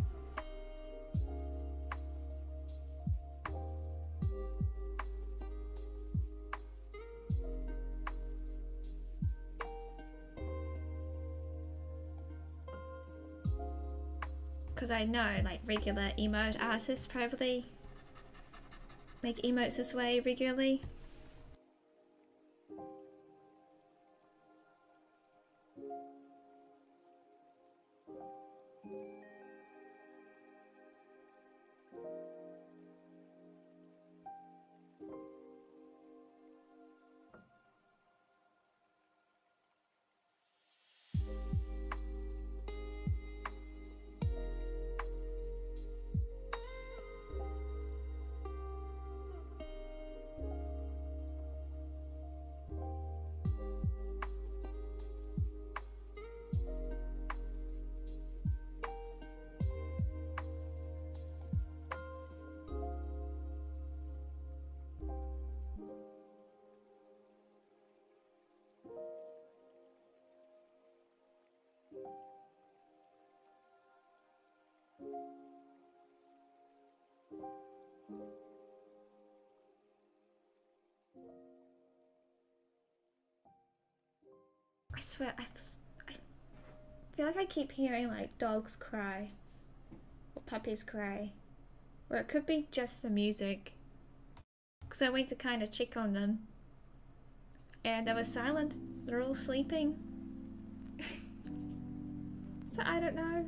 Because I know like regular emote artists probably make emotes this way regularly. I swear, I, I feel like I keep hearing like dogs cry or puppies cry, or it could be just the music, because I went to kind of check on them and they were silent. They're all sleeping. So I don't know.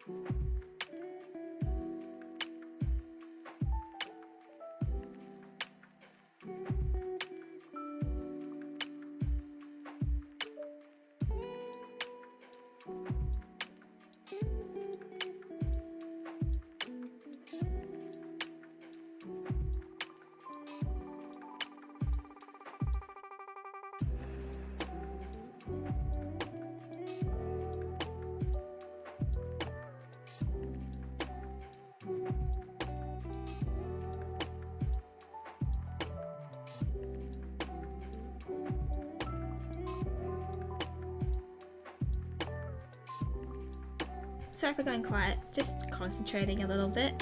Sorry for going quiet, just concentrating a little bit.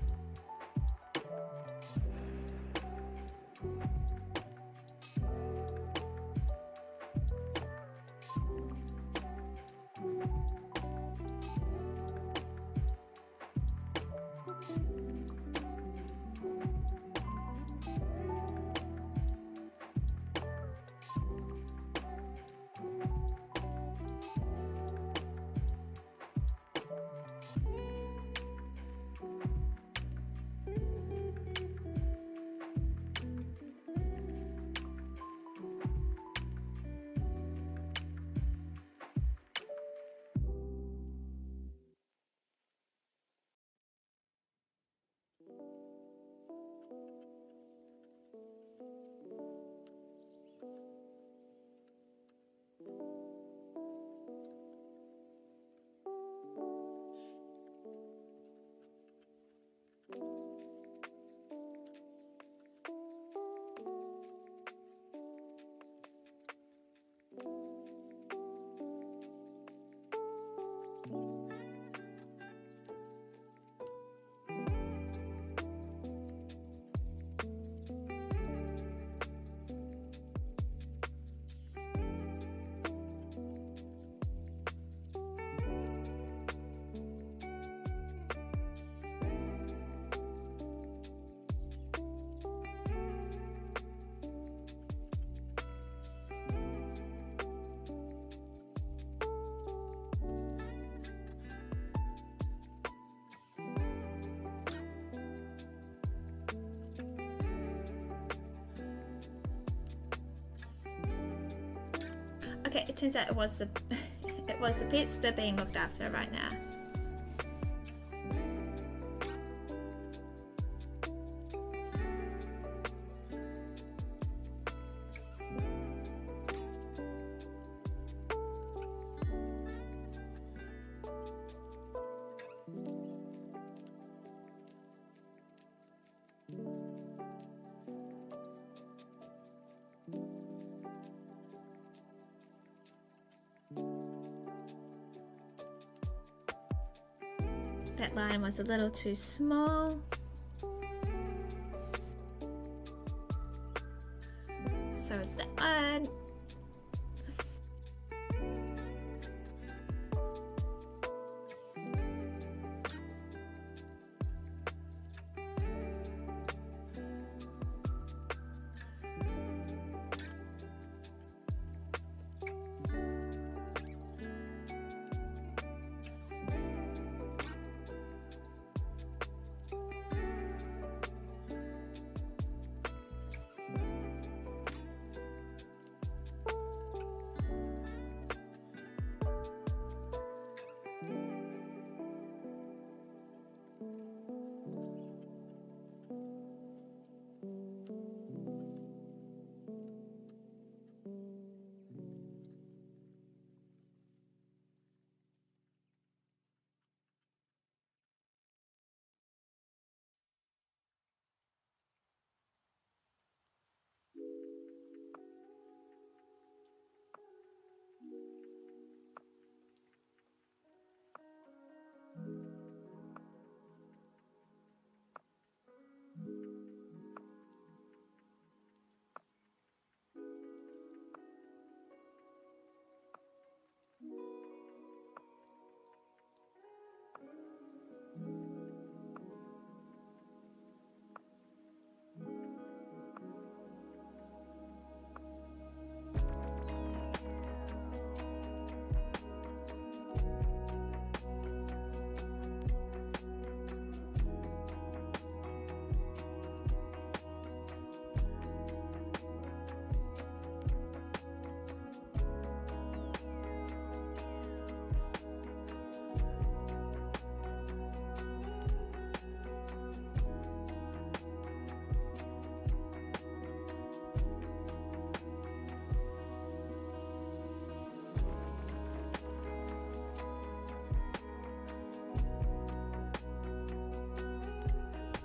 Okay, it turns out it was the it was the pets. They're being looked after right now. That line was a little too small. So is that one.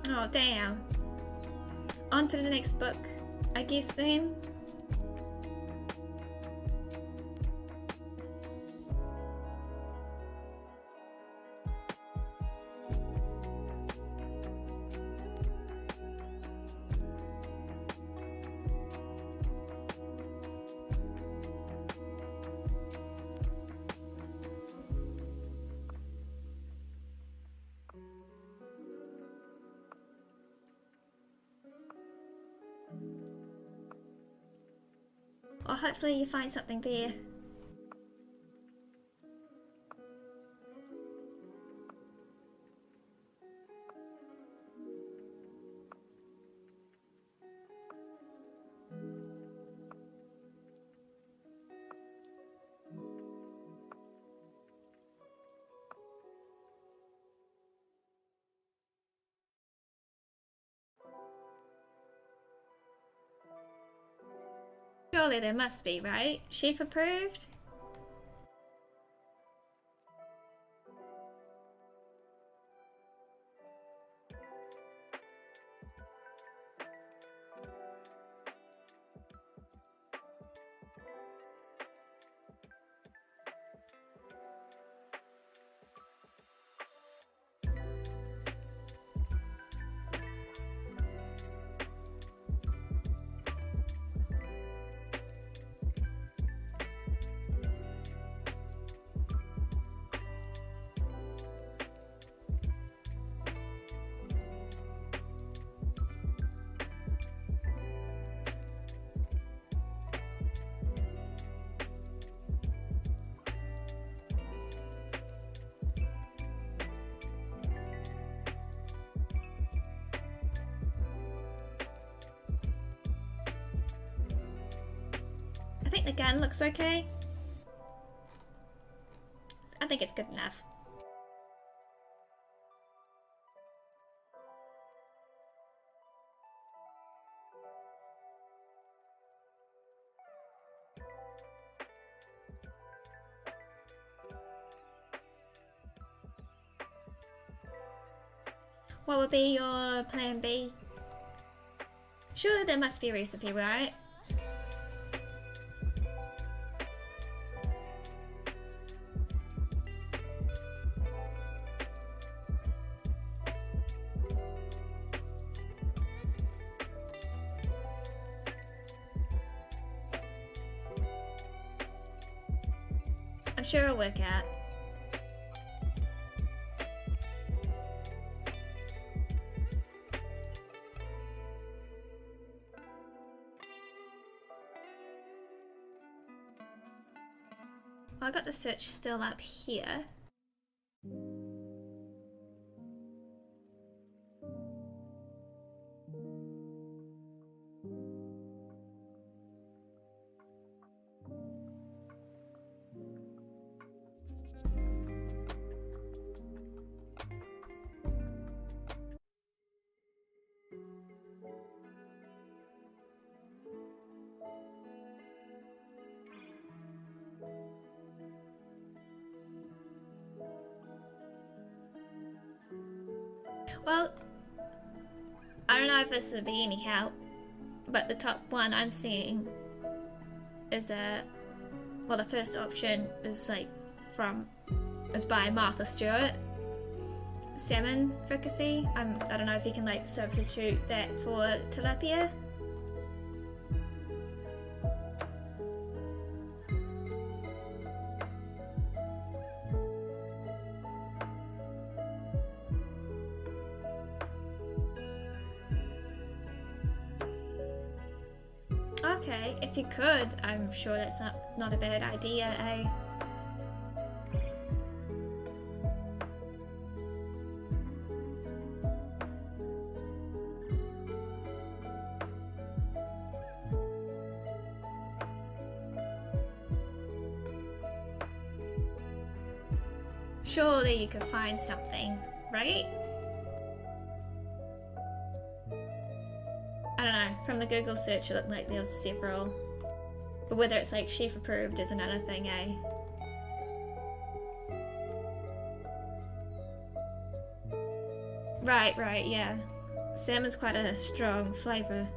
Oh, damn. On to the next book, I guess then. Or hopefully you find something there. Surely there must be, right? Chef approved? I think the gun looks okay. I think it's good enough. What would be your plan B? Surely there must be a recipe, right? I'm sure it'll work out. Well, I got the search still up here. Well, I don't know if this would be any help, but the top one I'm seeing is a, well, the first option is like from, is by Martha Stewart. Salmon fricassee. I'm, I don't know if you can like substitute that for tilapia. Okay, if you could, I'm sure that's not, not a bad idea, eh? Surely you could find something, right? I don't know, from the Google search it looked like there was several. But whether it's like chef approved is another thing, eh? Right, right, yeah. Salmon's quite a strong flavour.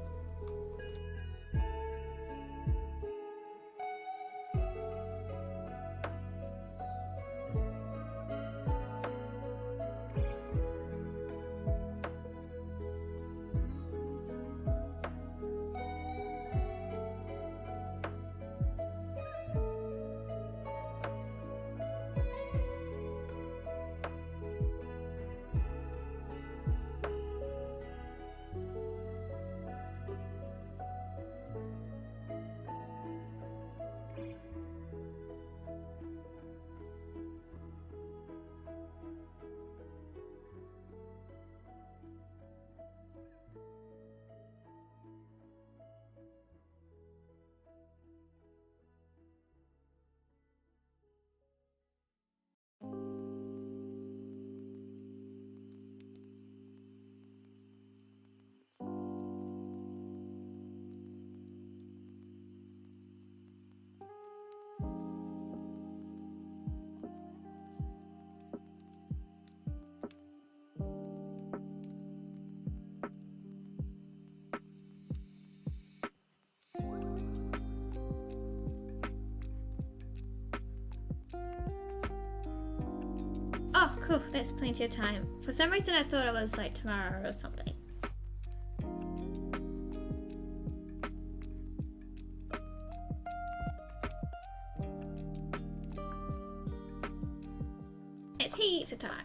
Oh, cool. There's plenty of time. For some reason I thought it was like tomorrow or something. It's heaps of time.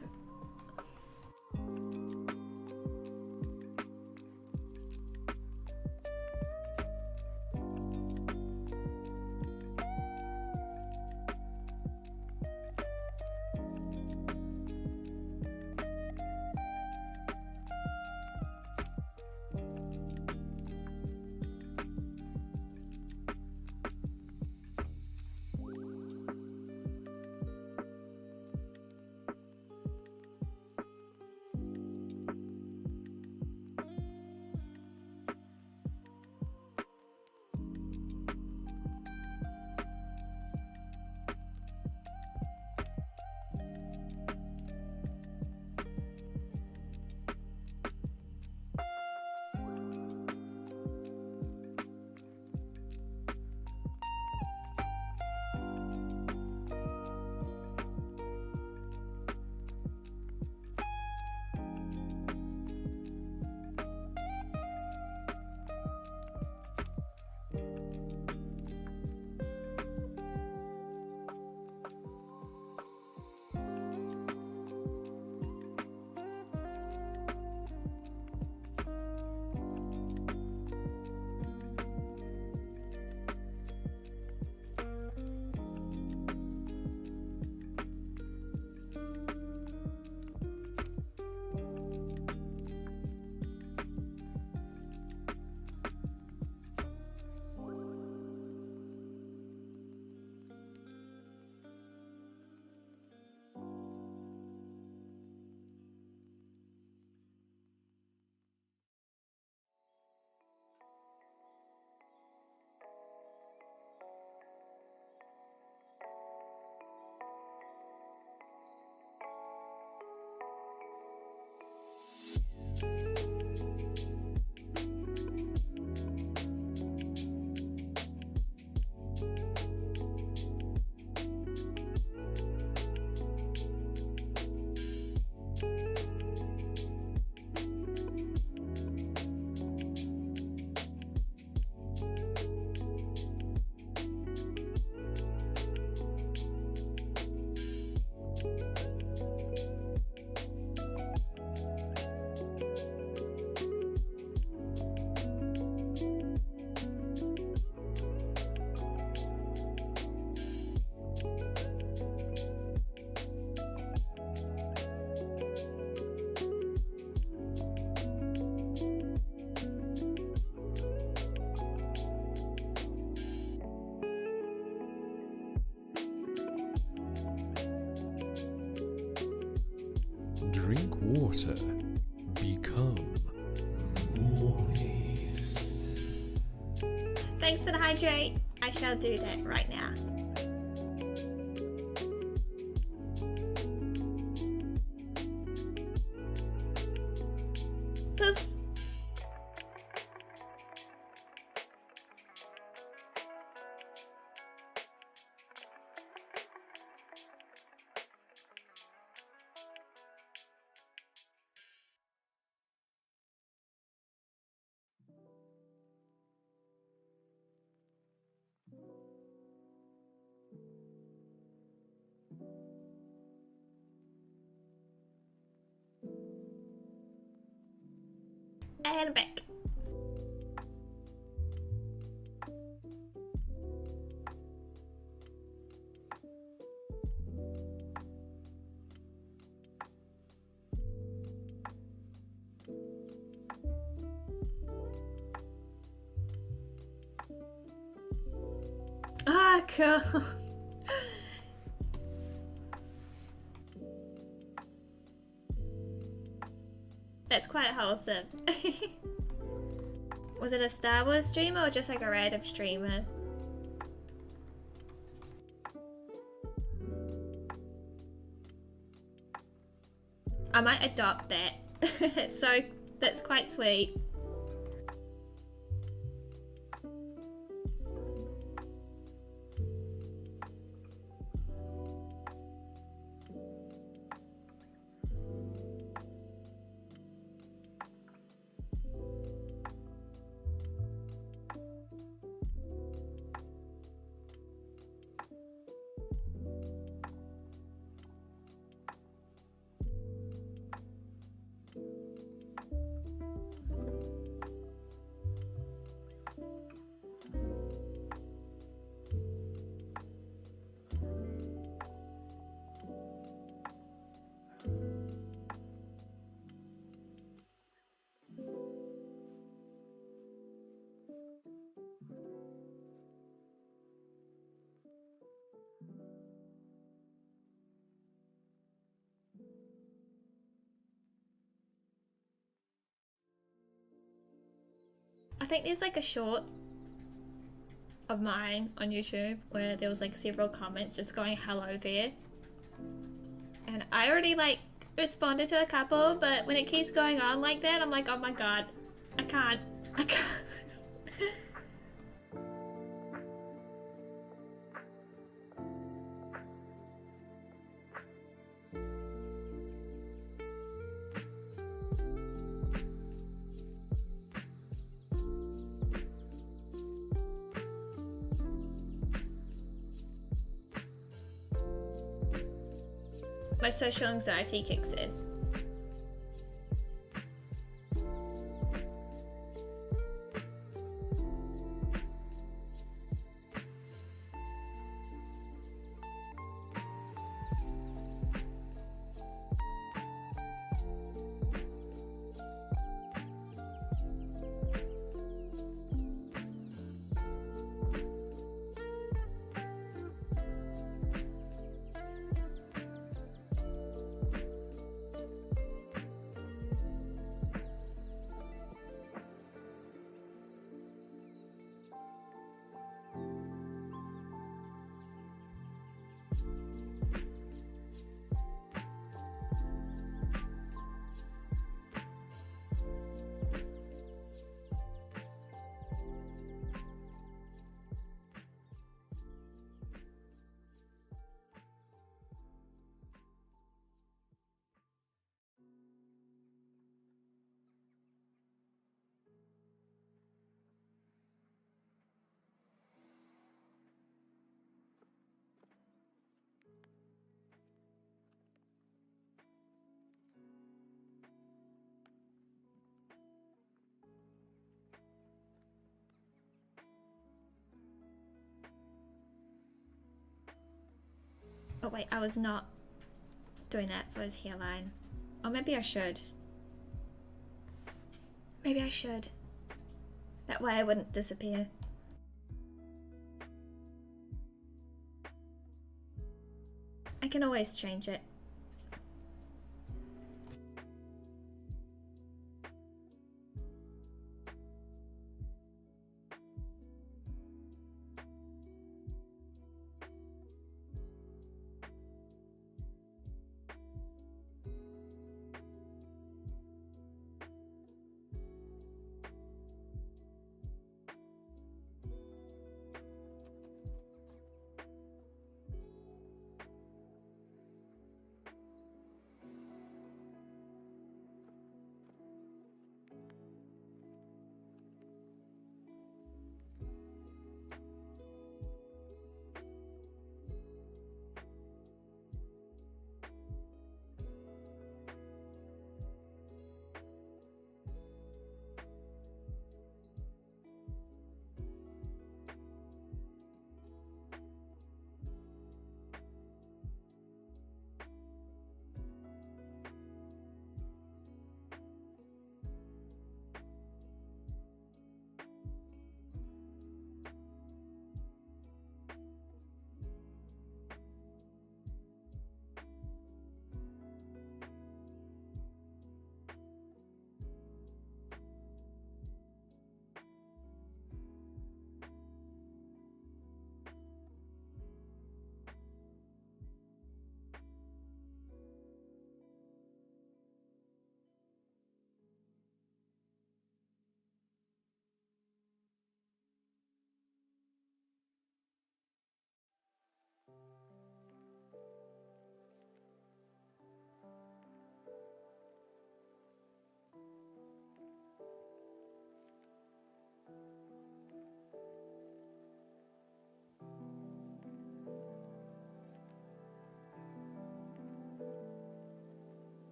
Drink water. Become moist. Thanks for the hydrate. I shall do that right now. Poof. And back. Ah, cool. That's quite wholesome. Was it a Star Wars streamer or just like a random streamer? I might adopt that. So that's quite sweet. I think there's like a short of mine on YouTube where there was like several comments just going hello there. And I already like responded to a couple, but when it keeps going on like that, I'm like, oh my god, I can't, I can't. My social anxiety kicks in. Oh wait, I was not doing that for his hairline. Or maybe I should. Maybe I should. That way I wouldn't disappear. I can always change it.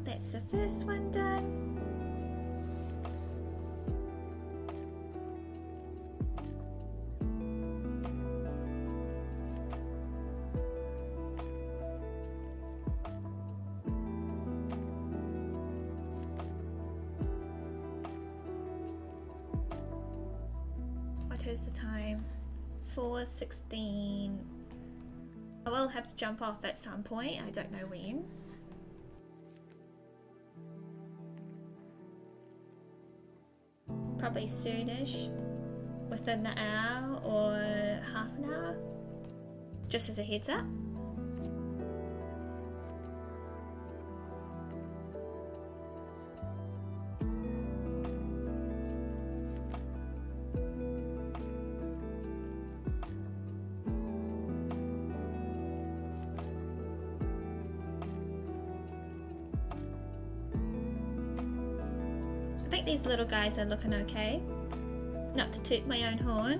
that's the first one done. What is the time? four sixteen. I will have to jump off at some point, I don't know when. Probably soonish, within the hour or half an hour, just as a heads up. I think these little guys are looking okay. Not to toot my own horn.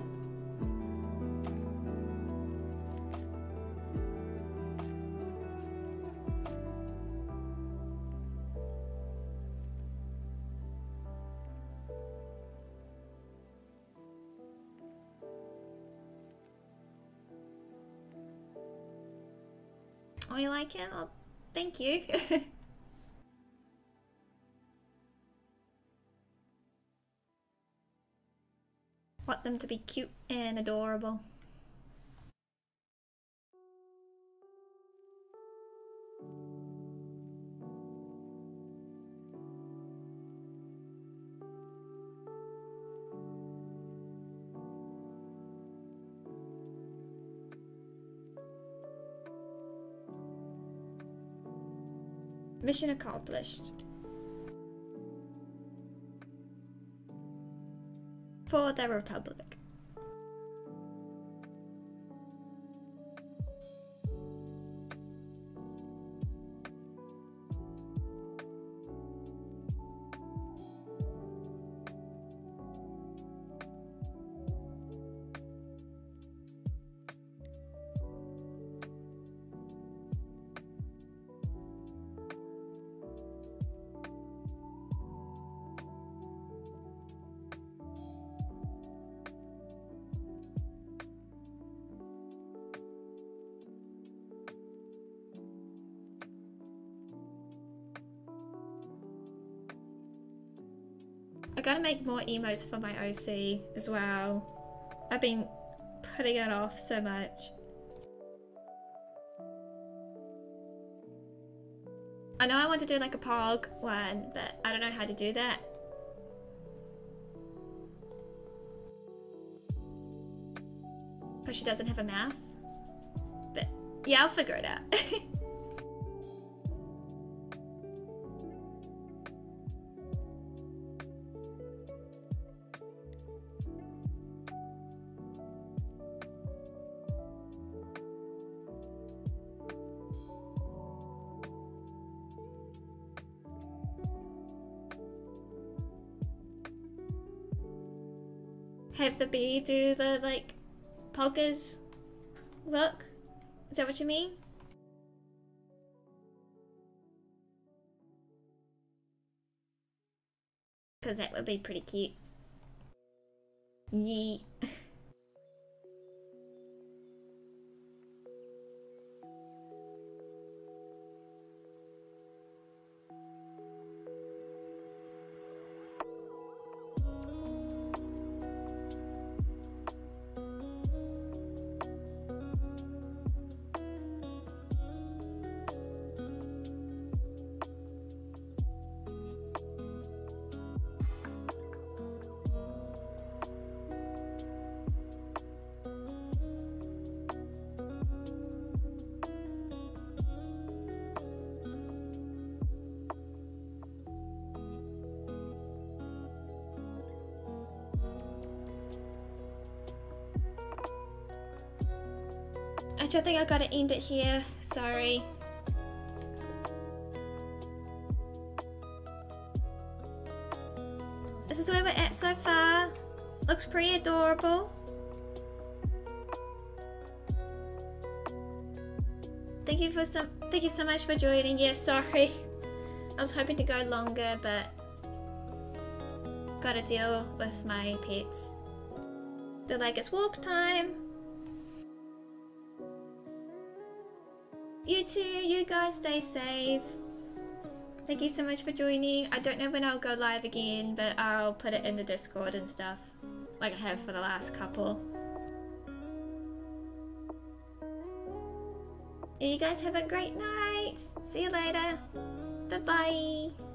Oh, you like it? Oh, thank you. Want them to be cute and adorable. Mission accomplished. For the Republic. I gotta make more emotes for my O C as well. I've been putting it off so much. I know I want to do like a pog one, but I don't know how to do that. Because she doesn't have a mouth. But yeah, I'll figure it out. Have the bee do the like poggers look? Is that what you mean? Because that would be pretty cute. Yeet. Actually, I think I gotta end it here. Sorry. This is where we're at so far. Looks pretty adorable. Thank you for some. Thank you so much for joining. Yeah, sorry. I was hoping to go longer, but gotta deal with my pets. They're like, it's walk time. You too, you guys stay safe. Thank you so much for joining. I don't know when I'll go live again, but I'll put it in the Discord and stuff, like I have for the last couple. You guys have a great night. See you later. Bye bye.